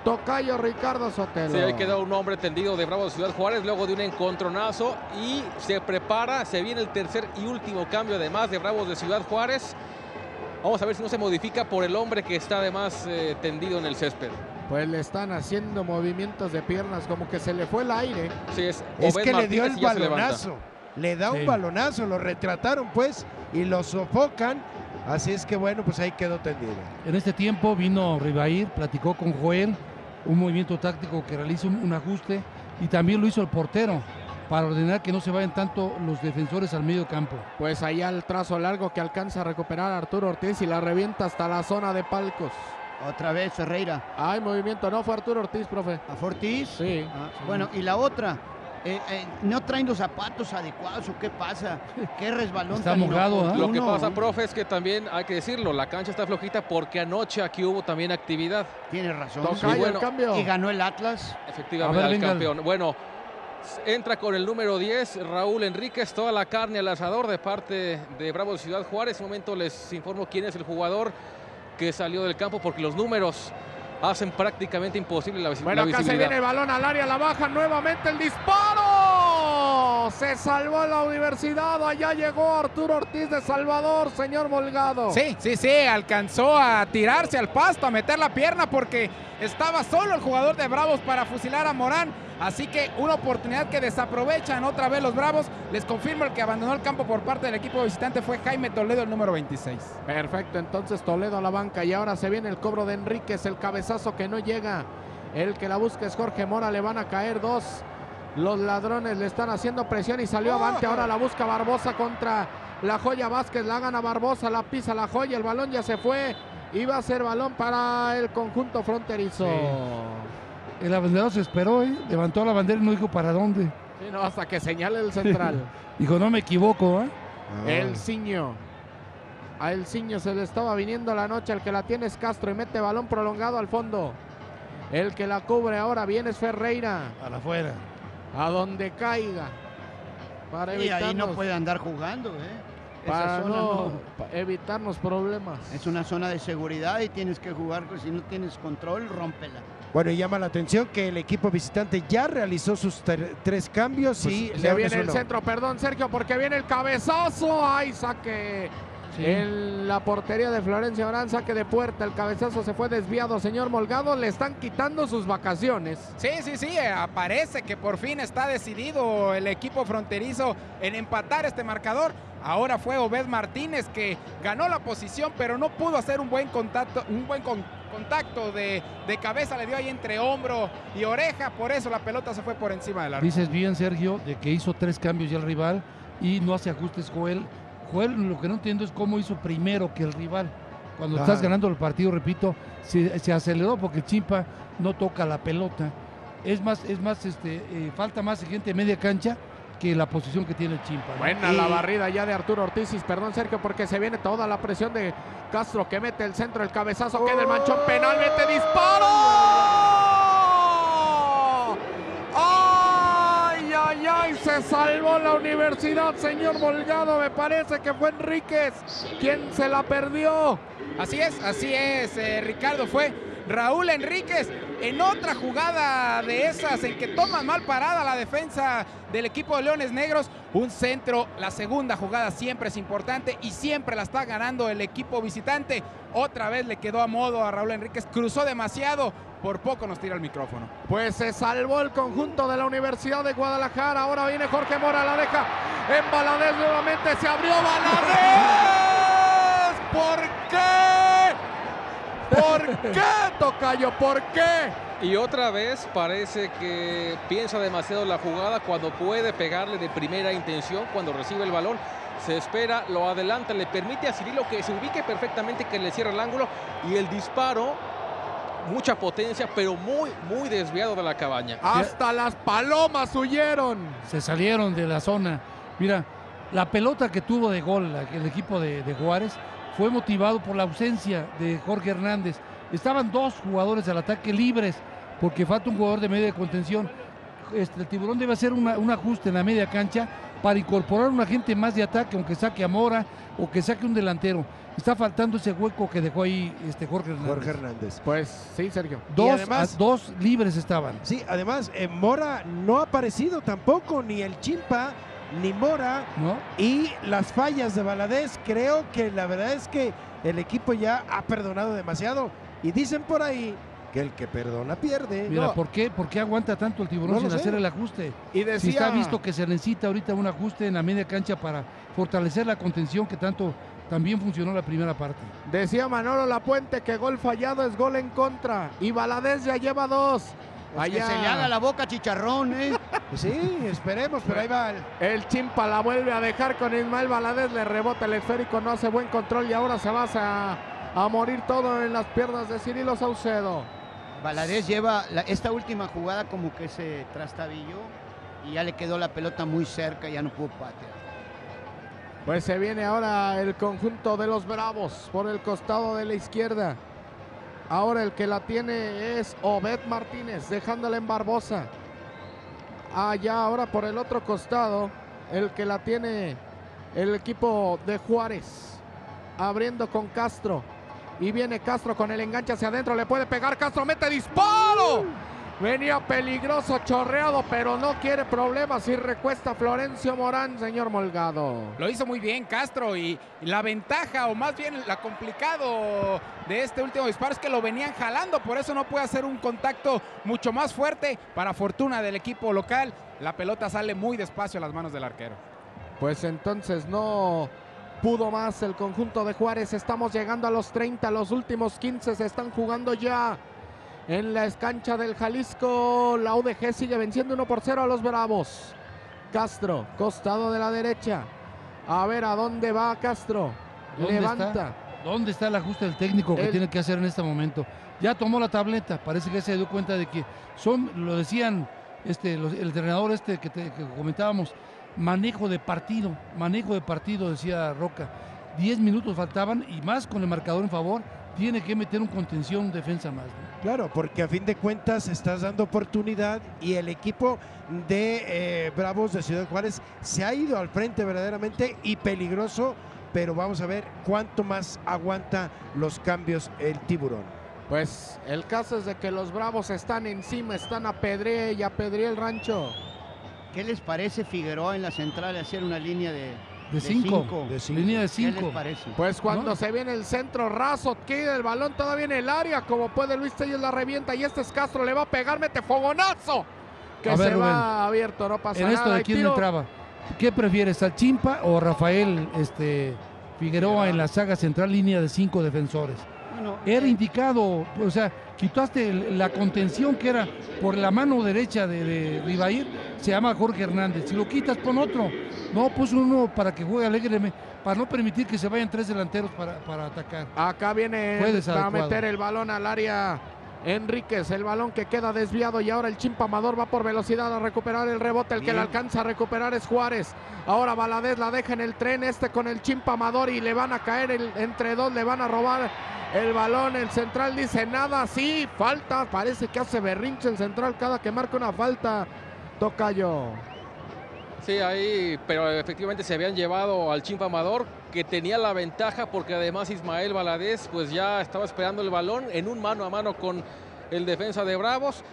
Tocayo Ricardo Sotelo. Sí, ahí quedó un hombre tendido de Bravos de Ciudad Juárez luego de un encontronazo y se prepara, se viene el tercer y último cambio además de Bravos de Ciudad Juárez. Vamos a ver si no se modifica por el hombre que está además tendido en el césped. Pues le están haciendo movimientos de piernas, como que se le fue el aire. Sí, es que le dio Martínez el y ya se levanta. balonazo. Le da un Sí. balonazo, lo retrataron pues y lo sofocan. Así es que bueno, pues ahí quedó tendido. En este tiempo vino Ribair, platicó con Joel, un movimiento táctico que realiza un ajuste y también lo hizo el portero para ordenar que no se vayan tanto los defensores al medio campo. Pues allá el trazo largo que alcanza a recuperar a Arturo Ortiz y la revienta hasta la zona de palcos. Otra vez Ferreira. Hay movimiento, no fue Arturo Ortiz, profe. ¿A Fortis? Sí. Bueno, y la otra, ¿no traen los zapatos adecuados o qué pasa? ¿Qué resbalón Está tan mojado, inoportuno? Lo que pasa, profe, es que también hay que decirlo, la cancha está flojita porque anoche aquí hubo también actividad. Tienes razón. Tocayo, Y bueno, el cambio. Y ganó el Atlas. Efectivamente, A ver, al venga. campeón. Bueno, entra con el número 10, Raúl Enríquez, toda la carne al asador de parte de Bravos de Ciudad Juárez. En un momento les informo quién es el jugador que salió del campo porque los números hacen prácticamente imposible la Bueno, acá se viene el balón al área, la baja nuevamente el disparo. Se salvó la Universidad, allá llegó Arturo Ortiz de Salvador, señor Molgado. Sí, alcanzó a tirarse al pasto, a meter la pierna porque estaba solo el jugador de Bravos para fusilar a Morán. Así que una oportunidad que desaprovechan otra vez los Bravos. Les confirmo, el que abandonó el campo por parte del equipo visitante fue Jaime Toledo, el número 26. Perfecto, entonces Toledo a la banca y ahora se viene el cobro de Enríquez, el cabezazo que no llega. El que la busca es Jorge Mora, le van a caer dos. Los ladrones le están haciendo presión y salió avante. Ahora la busca Barbosa contra la Joya Vázquez. La gana Barbosa, la pisa la Joya. El balón ya se fue. Iba a ser balón para el conjunto fronterizo. Sí. El abanderado se esperó, levantó la bandera y no dijo para dónde. Sí, no, hasta que señale el central. Dijo, no me equivoco. El Ciño. A El Ciño se le estaba viniendo la noche. El que la tiene es Castro y mete balón prolongado al fondo. El que la cubre ahora viene es Ferreira. A la afuera. A donde caiga. Para Y ahí no evitarnos, puede andar jugando, Esa para zona no. evitarnos problemas. Es una zona de seguridad y tienes que jugar, pues, si no tienes control, rómpela. Bueno, y llama la atención que el equipo visitante ya realizó sus tres cambios y Se Leones viene el uno. centro, perdón Sergio, porque viene el cabezazo. ¡Ay, saque! Sí. En la portería de Florencia Orán, saque de puerta. El cabezazo se fue desviado, señor Molgado. Le están quitando sus vacaciones. Sí, parece que por fin está decidido el equipo fronterizo en empatar este marcador. Ahora fue Obed Martínez que ganó la posición, pero no pudo hacer un buen contacto, contacto de cabeza, le dio ahí entre hombro y oreja, por eso la pelota se fue por encima del arco. Dices bien, Sergio, de que hizo 3 cambios ya el rival y no hace ajustes Joel. Joel, lo que no entiendo es cómo hizo primero que el rival. Cuando estás ganando el partido, repito, se aceleró porque el Chimpa no toca la pelota. Falta más gente de media cancha que la posición que tiene el Chimpa, ¿no? Buena la barrida ya de Arturo Ortiz. Perdón, Sergio, porque se viene toda la presión de Castro que mete el centro, el cabezazo, queda el manchón penal, mete disparo. ¡Ay! Se salvó la Universidad, señor Molgado. Me parece que fue Enríquez quien se la perdió. Así es, Ricardo, fue Raúl Enríquez en otra jugada de esas en que toma mal parada la defensa del equipo de Leones Negros. Un centro, la segunda jugada siempre es importante y siempre la está ganando el equipo visitante. Otra vez le quedó a modo a Raúl Enríquez, cruzó demasiado, por poco nos tira el micrófono. Pues se salvó el conjunto de la Universidad de Guadalajara. Ahora viene Jorge Mora, la deja en Valadez nuevamente, se abrió Valadez. ¿Por qué? ¿Por qué, Tocayo? ¿Por qué? Y otra vez parece que piensa demasiado la jugada cuando puede pegarle de primera intención, cuando recibe el balón. Se espera, lo adelanta, le permite a Cirilo que se ubique perfectamente, que le cierre el ángulo y el disparo, mucha potencia, pero muy desviado de la cabaña. Hasta las palomas huyeron. Se salieron de la zona. Mira, la pelota que tuvo de gol el equipo de Juárez fue motivado por la ausencia de Jorge Hernández. Estaban 2 jugadores al ataque libres porque falta un jugador de media contención. El Tiburón debe hacer un ajuste en la media cancha para incorporar un agente más de ataque, aunque saque a Mora o que saque un delantero. Está faltando ese hueco que dejó ahí Jorge Hernández. Jorge Hernández. Pues sí, Sergio. Dos libres estaban. Sí, además Mora no ha aparecido tampoco, ni el Chimpa, ni Mora. ¿No? Y las fallas de Valadez, creo que la verdad es que el equipo ya ha perdonado demasiado. Y dicen por ahí que el que perdona pierde. Mira, No, ¿por qué aguanta tanto el Tiburón No lo sin sé. hacer el ajuste? Y decía, Si está visto que se necesita ahorita un ajuste en la media cancha para fortalecer la contención que tanto también funcionó la primera parte. decía Manolo Lapuente que gol fallado es gol en contra. Y Valadez ya lleva 2. Pues que se le haga la boca chicharrón, ¿eh? sí, esperemos, pero ahí va. El Chimpa la vuelve a dejar con Ismael Valadez, le rebota el esférico, no hace buen control y ahora se va a morir todo en las piernas de Cirilo Saucedo. Valadez lleva esta última jugada como que se trastabilló y ya le quedó la pelota muy cerca, ya no pudo patear. Pues se viene ahora el conjunto de los Bravos por el costado de la izquierda. Ahora el que la tiene es Obed Martínez, dejándola en Barbosa. Allá ahora por el otro costado, el que la tiene el equipo de Juárez. Abriendo con Castro. Y viene Castro con el enganche hacia adentro. Le puede pegar. Castro mete disparo. Venía peligroso, chorreado, pero no quiere problemas y recuesta Florencio Morán, señor Molgado. Lo hizo muy bien Castro y la ventaja, o más bien la complicado de este último disparo es que lo venían jalando, por eso no puede hacer un contacto mucho más fuerte. Para fortuna del equipo local, la pelota sale muy despacio a las manos del arquero. Pues entonces no pudo más el conjunto de Juárez. Estamos llegando a los 30, los últimos 15 se están jugando ya. En la cancha del Jalisco, la UDG sigue venciendo 1-0 a los Bravos. Castro, costado de la derecha. A ver a dónde va Castro. Levanta. ¿Dónde está el ajuste del técnico que tiene que hacer en este momento? Ya tomó la tableta, parece que se dio cuenta de que lo decían el entrenador que comentábamos, manejo de partido, decía Roca. 10 minutos faltaban y más con el marcador en favor, tiene que meter un contención, defensa más, ¿no? Claro, porque a fin de cuentas estás dando oportunidad y el equipo de Bravos de Ciudad Juárez se ha ido al frente verdaderamente y peligroso, pero vamos a ver cuánto más aguanta los cambios el Tiburón. Pues el caso es de que los Bravos están encima, están a pedre y a pedre el rancho. ¿Qué les parece Figueroa en la central hacer una línea de cinco? Línea de ¿Qué 5. les parece? Pues cuando ¿No? se viene el centro raso, queda el balón todavía en el área, como puede Luis Telles la revienta y este es Castro, le va a pegar, mete fogonazo, que A ver, se Rubén, va abierto, no pasa En nada. esto de Hay quién tiro. entraba, ¿qué prefieres, al Chimpa o Rafael Figueroa en la saga central, línea de 5 defensores? Bueno, Era indicado, o sea, quitaste la contención que era por la mano derecha de Ribair, se llama Jorge Hernández. Si lo quitas, pon otro. No, puso uno para que juegue alegremente, para no permitir que se vayan 3 delanteros para atacar. Acá viene Fue a desadecuado. meter el balón al área Enríquez, el balón que queda desviado y ahora el Chimpa Amador va por velocidad a recuperar el rebote, el que Bien. le alcanza a recuperar es Juárez. Ahora Valadez la deja en el tren con el Chimpa Amador y le van a caer entre dos, le van a robar el balón. El central dice nada, sí, falta, parece que hace berrinche el central cada que marca una falta. Tocayo. Sí, ahí, pero efectivamente se habían llevado al Chimpa Amador, que tenía la ventaja porque además Ismael Valadez pues ya estaba esperando el balón en un mano a mano con el defensa de Bravos.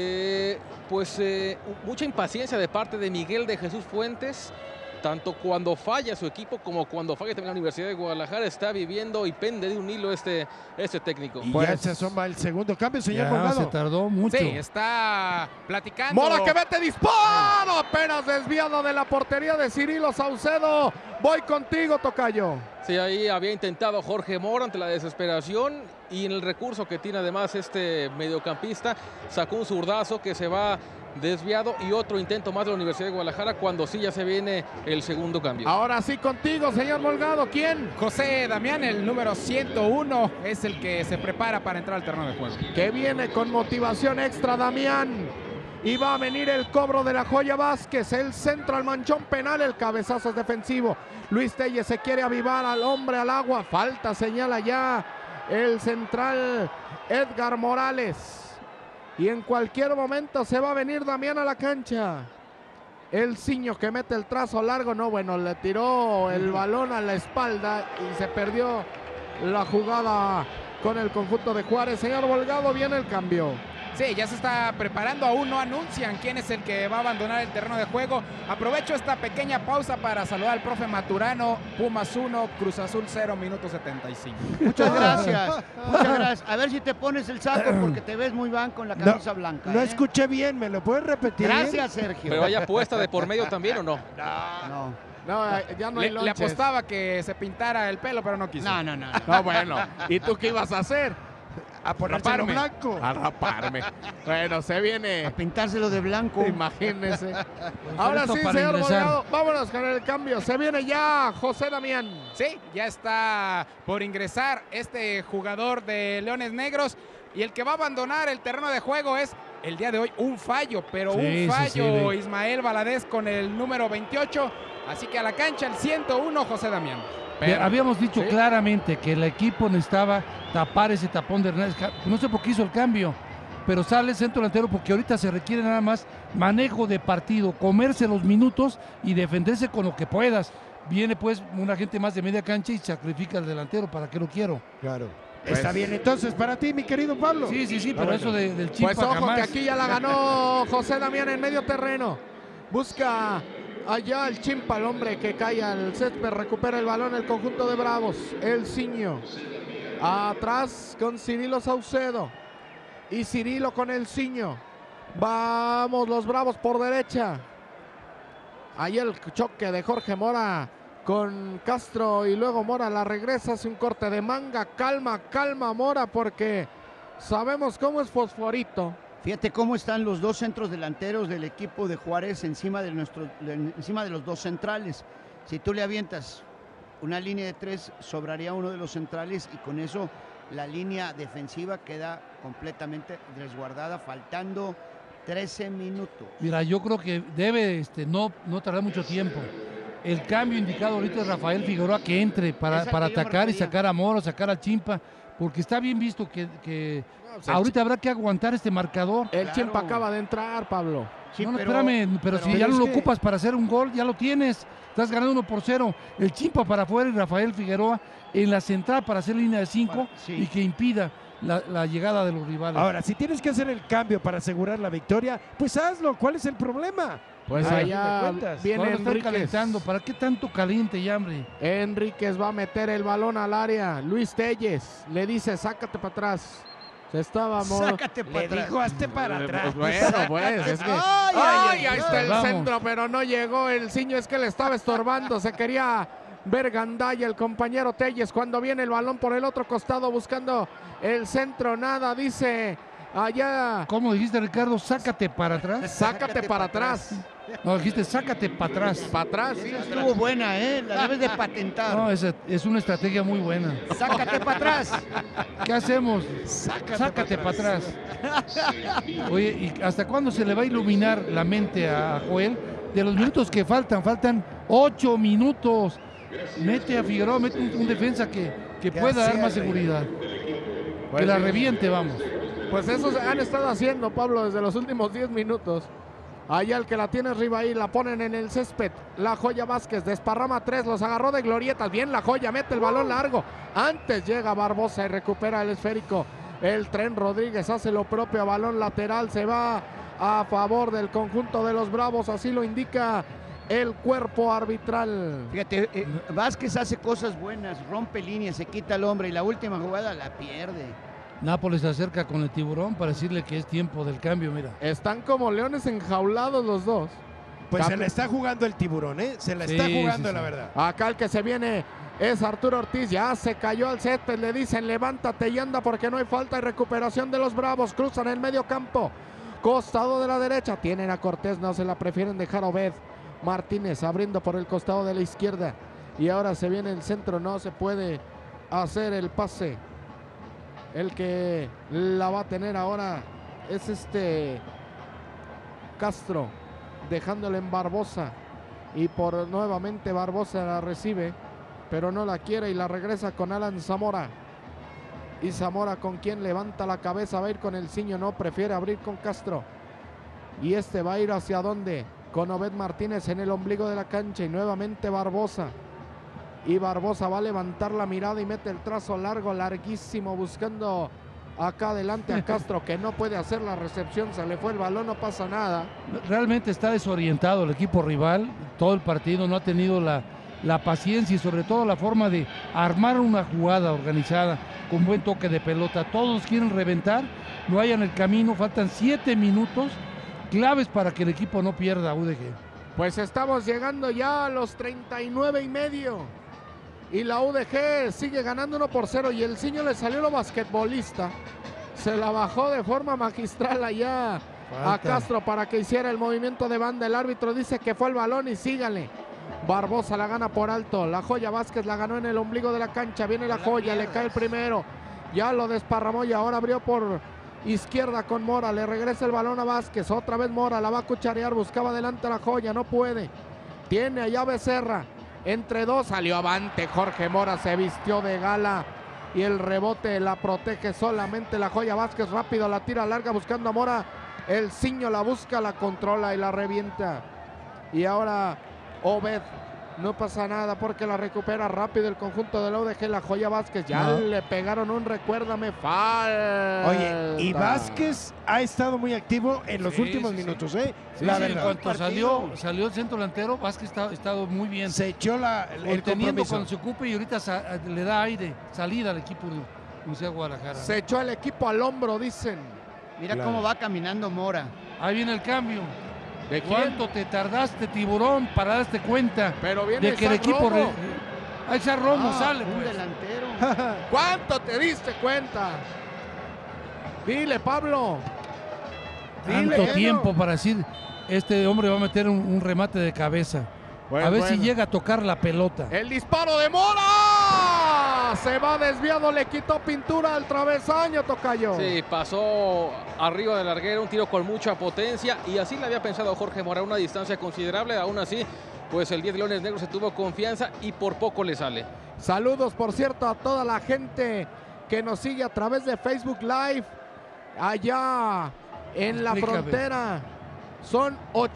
Mucha impaciencia de parte de Miguel de Jesús Fuentes, tanto cuando falla su equipo como cuando falla también la Universidad de Guadalajara. Está viviendo y pende de un hilo este técnico. Y ya se asoma el segundo cambio, señor Ya Molgado. se tardó mucho. Sí, está platicando. Mora que mete disparo, apenas desviado de la portería de Cirilo Saucedo. Voy contigo, Tocayo. Sí, ahí había intentado Jorge Mora ante la desesperación y en el recurso que tiene además este mediocampista, sacó un zurdazo que se va desviado y otro intento más de la Universidad de Guadalajara cuando sí ya se viene el segundo cambio. Ahora sí contigo, señor Molgado. ¿Quién? José Damián, el número 101, es el que se prepara para entrar al terreno de juego. Que viene con motivación extra, Damián. Y va a venir el cobro de la Joya Vázquez, el centro al manchón penal, el cabezazo es defensivo. Luis Telles se quiere avivar al hombre al agua, falta, señala ya el central Edgar Morales. Y en cualquier momento se va a venir Damián a la cancha. El Ciño que mete el trazo largo, no, bueno, le tiró el balón a la espalda y se perdió la jugada con el conjunto de Juárez. Señor Volgado, viene el cambio. Sí, ya se está preparando, aún no anuncian quién es el que va a abandonar el terreno de juego. Aprovecho esta pequeña pausa para saludar al profe Maturano. Pumas 1, Cruz Azul 0, minuto 75. Muchas gracias, muchas gracias. A ver si te pones el saco porque te ves muy van con la camisa blanca. No escuché bien, ¿me lo puedes repetir? Gracias, Sergio. ¿Pero hay apuesta de por medio también o no? No, Ya no hay Le lonches. apostaba que se pintara el pelo, pero no quiso. no. No, bueno. ¿Y tú qué ibas a hacer? A ponérselo blanco. A raparme. Bueno, se A viene. pintárselo de blanco. Imagínese. Ahora esto sí, para señor ingresar. Volgado, vámonos con el cambio. Se viene ya José Damián. Sí, ya está por ingresar este jugador de Leones Negros. Y el que va a abandonar el terreno de juego es el día de hoy un fallo, pero un fallo. Ismael Valadez con el número 28. Así que a la cancha el 101, José Damián. Habíamos dicho ¿sí? claramente que el equipo necesitaba tapar ese tapón de Hernández. No sé por qué hizo el cambio, pero sale el centro delantero porque ahorita se requiere nada más manejo de partido, comerse los minutos y defenderse con lo que puedas. Viene pues una gente más de media cancha y sacrifica al delantero. ¿Para qué lo quiero? Claro. Está bien, entonces, para ti, mi querido Pablo. Sí, pero eso del Chimpa Pues ojo jamás. que aquí ya la ganó José Damián en medio terreno. Busca allá el Chimpa, el hombre que cae al césped, recupera el balón el conjunto de Bravos. El Ciño. Atrás con Cirilo Saucedo. Y Cirilo con el Ciño. Vamos los Bravos por derecha. Ahí el choque de Jorge Mora con Castro y luego Mora la regresa, hace un corte de manga. Calma Mora, porque sabemos cómo es Fosforito. Fíjate cómo están los dos centros delanteros del equipo de Juárez encima de los dos centrales. Si tú le avientas una línea de 3, sobraría uno de los centrales y con eso la línea defensiva queda completamente resguardada, faltando 13 minutos. Mira, yo creo que debe no tardar mucho tiempo. El cambio indicado ahorita es Rafael Figueroa que entre para atacar y sacar a Moro, sacar a Chimpa, porque está bien visto que ahorita habrá que aguantar este marcador. El Chimpa acaba de entrar, Pablo. Sí, no, espérame, pero si ya es no lo que- ocupas para hacer un gol, ya lo tienes. Estás ganando 1-0. El Chimpa para afuera y Rafael Figueroa en la central para hacer línea de 5 Sí. y que impida la llegada de los rivales. Ahora, si tienes que hacer el cambio para asegurar la victoria, pues hazlo. ¿Cuál es el problema? Pues A fin de allá cuentas. viene Vamos a estar Enríquez. calentando. ¿Para qué tanto caliente y hambre? Enríquez va a meter el balón al área. Luis Telles le dice, sácate para atrás. Se estaba Sácate para Le atrás. dijo, hazte para atrás. Bueno, pues es que... Ay, ¡Ay! Ahí está el Vamos. centro, pero no llegó el Ciño, es que le estaba estorbando. Se quería ver Gandaya, el compañero Telles, cuando viene el balón por el otro costado buscando el centro. Nada, dice allá. ¿Cómo dijiste, Ricardo? Sácate para atrás. Sácate para atrás. No, dijiste sácate para atrás. Para atrás, sí. Estuvo buena, la debes de patentar. No, esa es una estrategia muy buena. Sácate para atrás. ¿Qué hacemos? Sácate para atrás. Oye, ¿y hasta cuándo se le va a iluminar la mente a Joel? De los minutos que faltan 8 minutos. Mete a Figueroa, mete un defensa que pueda dar más seguridad. Que la reviente, vamos. Pues eso se han estado haciendo, Pablo, desde los últimos 10 minutos. Allá el que la tiene arriba ahí, la ponen en el césped. La Joya Vázquez desparrama 3, los agarró de glorietas. Bien la Joya, mete el balón largo. Antes llega Barbosa y recupera el esférico. El Tren Rodríguez hace lo propio, balón lateral, se va a favor del conjunto de los Bravos, así lo indica el cuerpo arbitral. Fíjate, Vázquez hace cosas buenas, rompe líneas, se quita el hombre y la última jugada la pierde. Nápoles se acerca con el Tiburón para decirle que es tiempo del cambio, mira. Están como leones enjaulados los dos. Pues se Cambio. la está jugando el Tiburón, ¿eh? Se la Sí, está sí, jugando, sí. la verdad. Acá el que se viene es Arturo Ortiz, ya se cayó al césped, le dicen levántate y anda porque no hay falta y recuperación de los Bravos, cruzan el medio campo, costado de la derecha, tienen a Cortés, no se la prefieren dejar a Obed Martínez abriendo por el costado de la izquierda y ahora se viene el centro, no se puede hacer el pase, el que la va a tener ahora es Castro, dejándole en Barbosa. Y por nuevamente Barbosa la recibe, pero no la quiere y la regresa con Alan Zamora. Y Zamora con quien levanta la cabeza, va a ir con el Ciño, no, prefiere abrir con Castro. Y va a ir hacia dónde? con Obed Martínez en el ombligo de la cancha y nuevamente Barbosa. Y Barbosa va a levantar la mirada y mete el trazo largo, larguísimo, buscando acá adelante a Castro, que no puede hacer la recepción, se le fue el balón, no pasa nada. Realmente está desorientado el equipo rival, todo el partido no ha tenido la paciencia y sobre todo la forma de armar una jugada organizada con buen toque de pelota. Todos quieren reventar, no hayan el camino, faltan 7 minutos claves para que el equipo no pierda UDG. Pues estamos llegando ya a los 39 y medio y la UDG sigue ganando 1-0 y el Ciño le salió lo basquetbolista, se la bajó de forma magistral allá a Castro para que hiciera el movimiento de banda. El árbitro dice que fue el balón y sígale. Barbosa la gana por alto, la Joya Vázquez la ganó en el ombligo de la cancha, viene la Joya, le cae el primero, ya lo desparramó y ahora abrió por izquierda con Mora, le regresa el balón a Vázquez, otra vez Mora, la va a cucharear, buscaba adelante a la Joya, no puede, tiene allá Becerra, entre dos, salió avante Jorge Mora, se vistió de gala y el rebote la protege solamente la Joya Vázquez, rápido la tira larga buscando a Mora, el Ciño la busca, la controla y la revienta y ahora Obed, no pasa nada porque la recupera rápido el conjunto de la UDG, la Joya Vázquez, ya le pegaron un recuérdame, falta. Oye, y Vázquez ha estado muy activo en los últimos minutos, ¿eh? La verdad. En cuanto salió el centro delantero, Vázquez ha estado muy bien. Se echó el teniendo compromiso. cuando se ocupe y ahorita le da aire, salida al equipo de Universidad de Guadalajara. Se echó el equipo al hombro, dicen. Mira cómo va caminando Mora. Ahí viene el cambio. ¿De quién? ¿Cuánto te tardaste, Tiburón, para darte cuenta Pero viene de que el equipo... Ahí está Romo, sale un pues. delantero. ¿Cuánto te diste cuenta? Dile, Pablo. Tanto tiempo para decir, este hombre va a meter un remate de cabeza. Pues a ver si llega a tocar la pelota. El disparo de Mora. Se va desviado, le quitó pintura al travesaño, tocayo. Sí, pasó arriba del larguero, un tiro con mucha potencia y así le había pensado Jorge Mora, una distancia considerable, aún así, pues el 10 de Leones Negros se tuvo confianza y por poco le sale. Saludos, por cierto, a toda la gente que nos sigue a través de Facebook Live, allá en la frontera. Son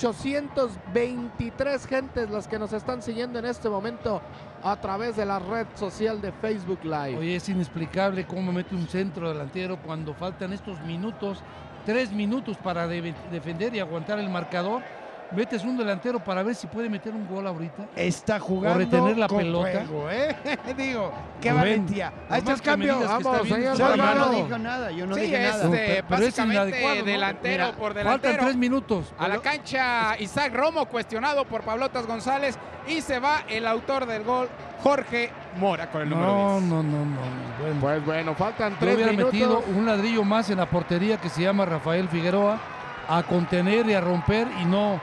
823 gentes las que nos están siguiendo en este momento a través de la red social de Facebook Live. Oye, es inexplicable cómo mete un centro delantero cuando faltan estos minutos, 3 minutos para defender y aguantar el marcador. Metes un delantero para ver si puede meter un gol ahorita. Está jugando o retener la con pelota. Juego, ¿eh? Digo, qué Rubén, valentía. Ahí está el cambio. Vamos, señor. Yo Hermano. no dije nada, yo no dije nada. pero es Básicamente inadecuado, ¿no? delantero Mira, por faltan delantero. 3 minutos. A la cancha Isaac Romo, cuestionado por Pablotas González, y se va el autor del gol, Jorge Mora, con el número 10. No. Bueno, Pues bueno, faltan yo 3 hubiera minutos. metido un ladrillo más en la portería que se llama Rafael Figueroa a contener y a romper y no...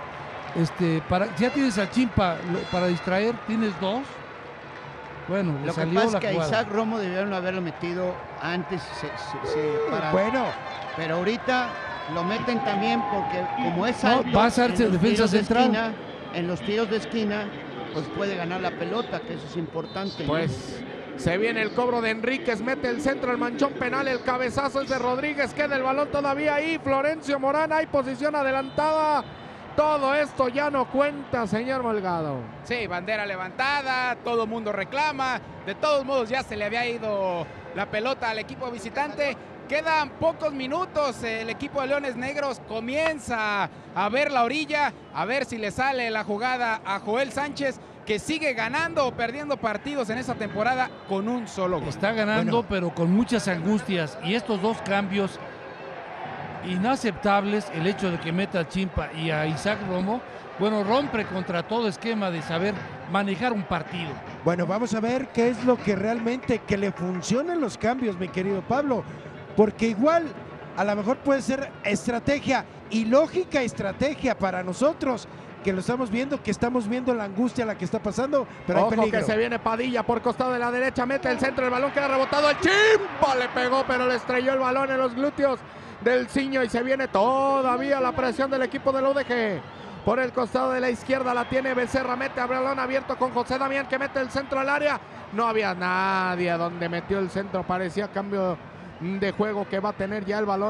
ya tienes a Chimpa para distraer, tienes 2. Bueno, Lo que salió pasa es la que a jugada. Isaac Romo debieron haberlo metido antes, Bueno, pero ahorita lo meten también porque como es No, alto, va a ser en los defensa tiros de central. esquina, en los tiros de esquina, pues puede ganar la pelota, que eso es importante. ¿no? Pues se viene el cobro de Enríquez, mete el centro, el manchón penal, el cabezazo es de Rodríguez, queda el balón todavía ahí, Florencio Morán, hay posición adelantada. Todo esto ya no cuenta, señor Molgado. Sí, bandera levantada, todo mundo reclama, de todos modos ya se le había ido la pelota al equipo visitante. Quedan pocos minutos, el equipo de Leones Negros comienza a ver la orilla, a ver si le sale la jugada a Joel Sánchez, que sigue ganando o perdiendo partidos en esta temporada con un solo gol. Está ganando, pero con muchas angustias. Y estos 2 cambios inaceptables, el hecho de que meta a Chimpa y a Isaac Romo, bueno, rompe contra todo esquema de saber manejar un partido. Bueno, vamos a ver qué es lo que realmente que le funcionan los cambios, mi querido Pablo, porque igual a lo mejor puede ser estrategia y lógica estrategia para nosotros que lo estamos viendo, que estamos viendo la angustia la que está pasando, pero Ojo hay peligro. que se viene Padilla por costado de la derecha, mete el centro, el balón queda rebotado, el Chimpa le pegó, pero le estrelló el balón en los glúteos del Ciño y se viene todavía la presión del equipo del UDG. Por el costado de la izquierda la tiene Becerra, mete a balón abierto con José Damián que mete el centro al área. No había nadie donde metió el centro, parecía cambio de juego que va a tener ya el balón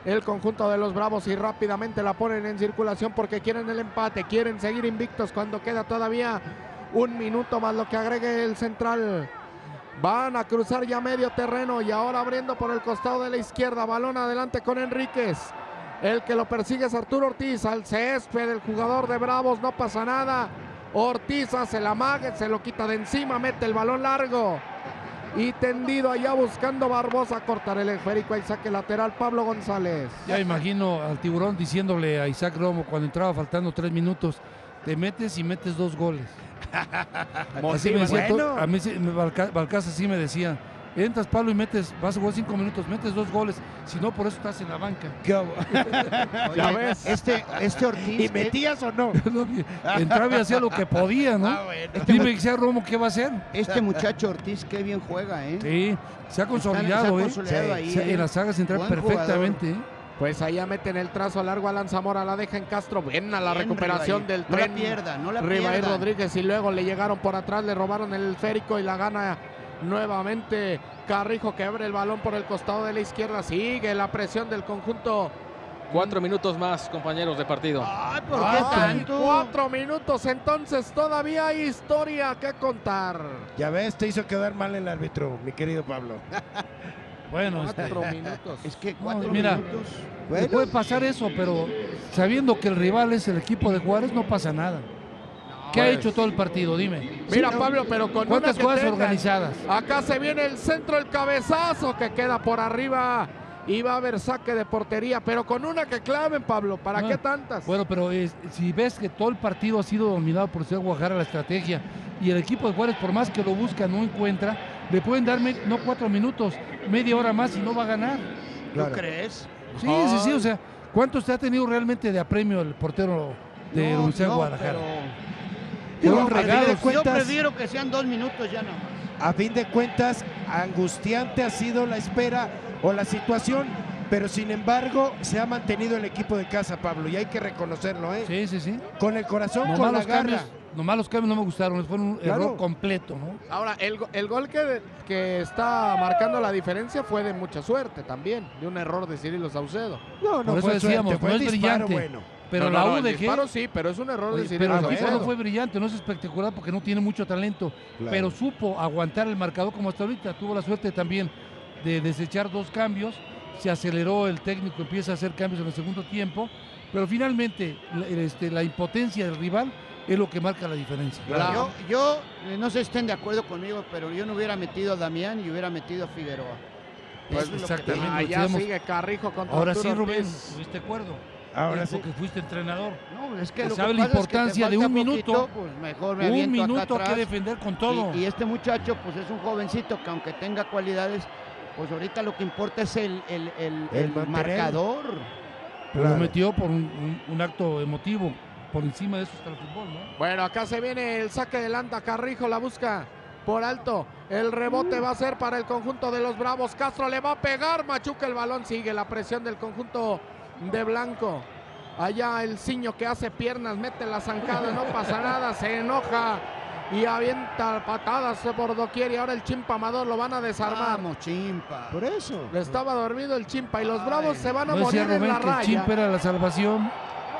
el conjunto de los Bravos y rápidamente la ponen en circulación porque quieren el empate, quieren seguir invictos cuando queda todavía un minuto más lo que agregue el central. Van a cruzar ya medio terreno y ahora abriendo por el costado de la izquierda, balón adelante con Enríquez. El que lo persigue es Arturo Ortiz, al césped el jugador de Bravos, no pasa nada. Ortiz hace la mague, se lo quita de encima, mete el balón largo. Y tendido allá buscando Barbosa cortar el esférico a Isaac, el lateral Pablo González. Ya imagino al Tiburón diciéndole a Isaac Romo cuando entraba faltando 3 minutos, te metes y metes 2 goles. Así me decía, bueno. a mí Balcázar sí me decía, entras Pablo y metes, vas a jugar 5 minutos, metes 2 goles, si no por eso estás en la banca. Ya ves. Este Ortiz. ¿Y metías o no? Entraba y hacía lo que podía, ¿no? Bueno. Dime Isaac Romo qué va a hacer. Este muchacho Ortiz, qué bien juega, ¿eh? Sí, se ha consolidado, Se ha consolidado Sí, ahí, O sea, ¿eh? en la saga central Buen perfectamente. Pues allá meten el trazo largo, Alan Zamora la deja en Castro, ven a la Bien, recuperación Rivaí. del No tren. la pierda, no la Rivaí pierda. Rodríguez y luego le llegaron por atrás, le robaron el esférico y la gana nuevamente Carrijo, que abre el balón por el costado de la izquierda. Sigue la presión del conjunto. 4 minutos más, compañeros de partido. Ay, ¿por qué Ay, tanto? 4 minutos, entonces todavía hay historia que contar. Ya ves, te hizo quedar mal el árbitro, mi querido Pablo. Bueno, 4 minutos. Es que No, 4 mira, minutos. le puede pasar eso, pero sabiendo que el rival es el equipo de Juárez, no pasa nada. ¿Qué ha pues. hecho todo el partido? Dime. Mira, Pablo, pero con una ¿Cuántas que jugadas tengan. organizadas? Acá se viene el centro, el cabezazo que queda por arriba. Y va a haber saque de portería, pero con una que claven, Pablo. ¿Para No. qué tantas? Bueno, pero si ves que todo el partido ha sido dominado por Ciudad Guadalajara, la estrategia, y el equipo de Juárez, por más que lo busca, no encuentra, le pueden dar no 4 minutos, media hora más y no va a ganar. Claro. ¿Tú crees? Sí, sí, sí, o sea, ¿cuánto usted ha tenido realmente de apremio el portero de la Universidad de Guadalajara? pero- Fueron Digo, a fin de regalos. Yo cuentas- prefiero que sean 2 minutos ya no más. A fin de cuentas, angustiante ha sido la espera o la situación, pero sin embargo se ha mantenido el equipo de casa, Pablo, y hay que reconocerlo, ¿eh? Sí, sí, sí. Con el corazón, Nomás con la los garra. cambios no me gustaron, fue un Claro. error completo, ¿no? Ahora, el gol que está marcando la diferencia fue de mucha suerte también, de un error de Cirilo Saucedo. No, no Por eso fue decíamos, suerte, fue no es disparo brillante. bueno. Pero No, la no, el UDG, disparo sí, pero es un error oye, de Cirilo pero el equipo Saucedo. no fue brillante, no es espectacular porque no tiene mucho talento, Claro. pero supo aguantar el marcador como hasta ahorita. Tuvo la suerte también de desechar 2 cambios, se aceleró el técnico, empieza a hacer cambios en el segundo tiempo, pero finalmente la impotencia del rival es lo que marca la diferencia. Claro. Yo no sé si estén de acuerdo conmigo, pero yo no hubiera metido a Damián y hubiera metido a Figueroa. Pues Eso es lo que exactamente. te digo. Allá Tenemos- sigue Carrijo contra Ahora Arturo sí, Rubén, Ortiz. ¿estuviste de acuerdo? Ahora sí. Porque fuiste entrenador. No, es que Que lo sabe que la pasa es que te importancia de falta un minuto. poquito, pues mejor me Un aviento acá minuto atrás. que defender con todo. Y este muchacho, pues es un jovencito que aunque tenga cualidades, pues ahorita lo que importa es el mantener. marcador. Lo Claro. metió por un acto emotivo. Por encima de eso está el fútbol, ¿no? Bueno, acá se viene el saque de Landa, Carrijo la busca por alto. El rebote va a ser para el conjunto de los Bravos. Castro le va a pegar, machuca el balón, sigue la presión del conjunto de Blanco. Allá el Ciño que hace piernas, mete la zancada, no pasa nada, se enoja y avienta patadas por doquier y ahora el Chimpa Amador lo van a desarmar. Vamos, chimpa. Por eso. Estaba dormido el Chimpa y los Bravos se van a No decía morir en Rubén la que el raya. chimpa era la salvación.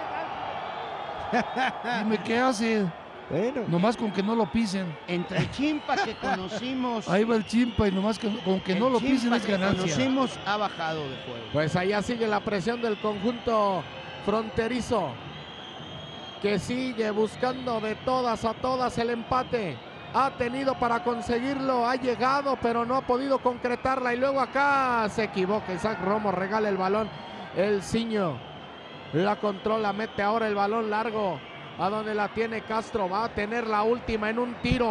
Dime, ¿qué hace? Bueno, Nomás con que no lo pisen. Entre el chimpa que conocimos, Ahí va el chimpa y nomás con que no el lo pisen chimpa es que ganancia. conocimos ha bajado de juego. Pues allá sigue la presión del conjunto fronterizo, que sigue buscando de todas a todas el empate. Ha tenido para conseguirlo, ha llegado, pero no ha podido concretarla. Y luego acá se equivoca. Isaac Romo regala el balón. El Ciño la controla, mete ahora el balón largo. A donde la tiene Castro, va a tener la última en un tiro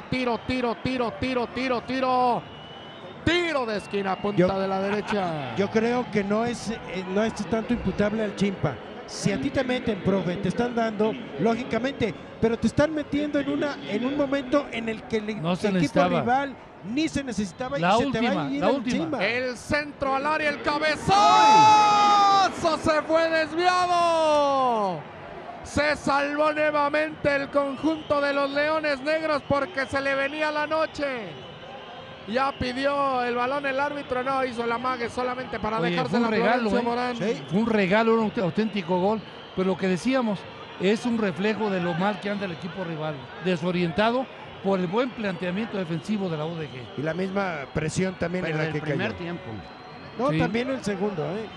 de esquina, punta de la derecha. yo creo que no es tanto imputable al Chimpa. Si a ti te meten, profe, te están dando, lógicamente, pero te están metiendo en un momento en el que No se el equipo necesitaba. rival ni se necesitaba La y se te va a última, ir la el última. Chimpa. El centro al área, el cabezazo se fue desviado. Se salvó nuevamente el conjunto de los Leones Negros porque se le venía la noche. Ya pidió el balón el árbitro, no hizo el amague solamente para dejarse fue un la regalo, Florencio Morán. Sí. Fue un regalo, un auténtico gol. Pero lo que decíamos, es un reflejo de lo mal que anda el equipo rival. Desorientado por el buen planteamiento defensivo de la UDG. Y la misma presión también Pero en la el que primer cayó. tiempo. No, Sí. también el segundo, ¿eh?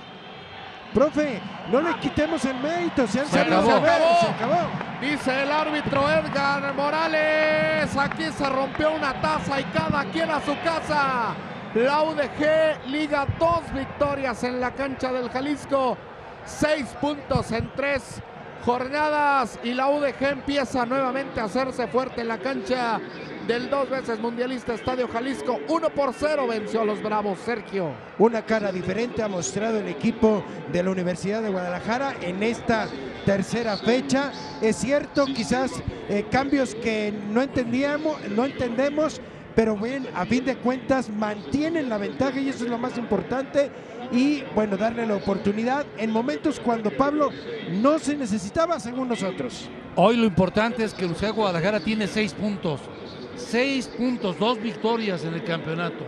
Profe, no le quitemos el mérito, se acabó. acabó. Dice el árbitro Edgar Morales, aquí se rompió una taza y cada quien a su casa. La UDG liga 2 victorias en la cancha del Jalisco, 6 puntos en 3 jornadas y la UDG empieza nuevamente a hacerse fuerte en la cancha del 2 veces mundialista Estadio Jalisco. 1-0 venció a los Bravos, Sergio. Una cara diferente ha mostrado el equipo de la Universidad de Guadalajara en esta tercera fecha. Es cierto, quizás cambios que no entendemos, pero bien, a fin de cuentas mantienen la ventaja y eso es lo más importante. Y bueno, darle la oportunidad en momentos cuando Pablo no se necesitaba, según nosotros. Hoy lo importante es que Universidad de Guadalajara tiene 6 puntos. 6 puntos, 2 victorias en el campeonato.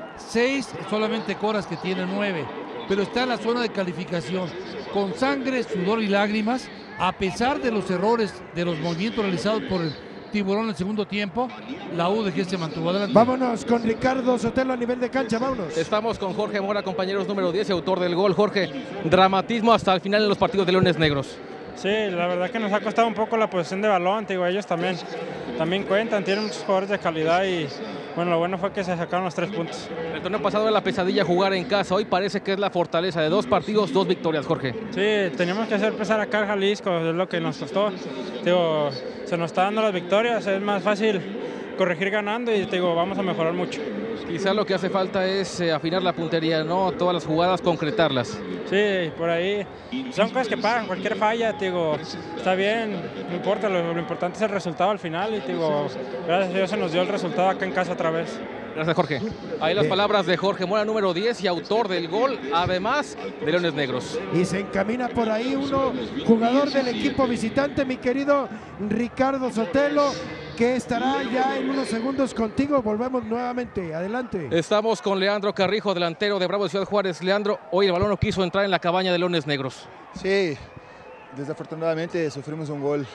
6 solamente Coras que tiene 9. Pero está en la zona de calificación. Con sangre, sudor y lágrimas, a pesar de los errores de los movimientos realizados por el Tiburón en el segundo tiempo, la UDG se mantuvo adelante. Vámonos con Ricardo Sotelo a nivel de cancha, vámonos. Estamos con Jorge Mora, compañeros, número 10 y autor del gol. Jorge, dramatismo hasta el final en los partidos de Leones Negros. Sí, la verdad que nos ha costado un poco la posición de balón, digo, ellos también cuentan, tienen muchos jugadores de calidad y bueno, lo bueno fue que se sacaron los 3 puntos. El torneo pasado era la pesadilla jugar en casa, hoy parece que es la fortaleza de 2 partidos, 2 victorias, Jorge. Sí, teníamos que hacer pesar acá en Jalisco, es lo que nos costó. Digo, se nos está dando las victorias, es más fácil corregir ganando y digo, vamos a mejorar mucho. Quizás lo que hace falta es afinar la puntería, ¿no? Todas las jugadas, concretarlas. Sí, por ahí son cosas que pagan, cualquier falla, digo, está bien, no importa, lo importante es el resultado al final y digo, gracias a Dios se nos dio el resultado acá en casa otra vez. Gracias, Jorge. Ahí las palabras de Jorge Mora, número 10 y autor del gol, además de Leones Negros. Y se encamina por ahí uno, jugador del equipo visitante, mi querido Ricardo Sotelo, que estará ya en unos segundos contigo. Volvemos nuevamente, adelante. Estamos con Leandro Carrijo, delantero de Bravo de Ciudad Juárez. Leandro, hoy el balón no quiso entrar en la cabaña de Leones Negros. Sí, desafortunadamente sufrimos un gol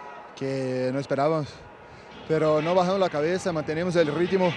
que no esperábamos, pero no bajamos la cabeza, mantenemos el ritmo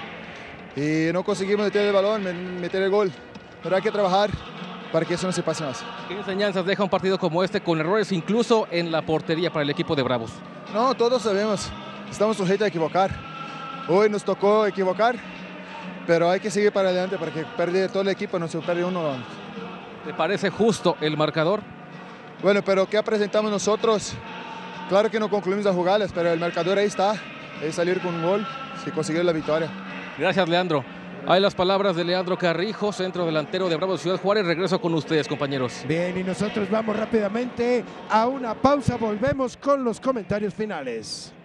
y no conseguimos meter el balón, meter el gol. Pero hay que trabajar para que eso no se pase más. ¿Qué enseñanzas deja un partido como este con errores incluso en la portería para el equipo de Bravos? No, todos sabemos, estamos sujetos a equivocar. Hoy nos tocó equivocar, pero hay que seguir para adelante para que pierda todo el equipo, no se pierde uno. ¿Te parece justo el marcador? Bueno, pero ¿qué presentamos nosotros? Claro que no concluimos las jugadas, pero el marcador ahí está. Es salir con un gol y conseguir la victoria. Gracias, Leandro. Hay las palabras de Leandro Carrijo, centro delantero de Bravo Ciudad Juárez. Regreso con ustedes, compañeros. Bien, y nosotros vamos rápidamente a una pausa. Volvemos con los comentarios finales.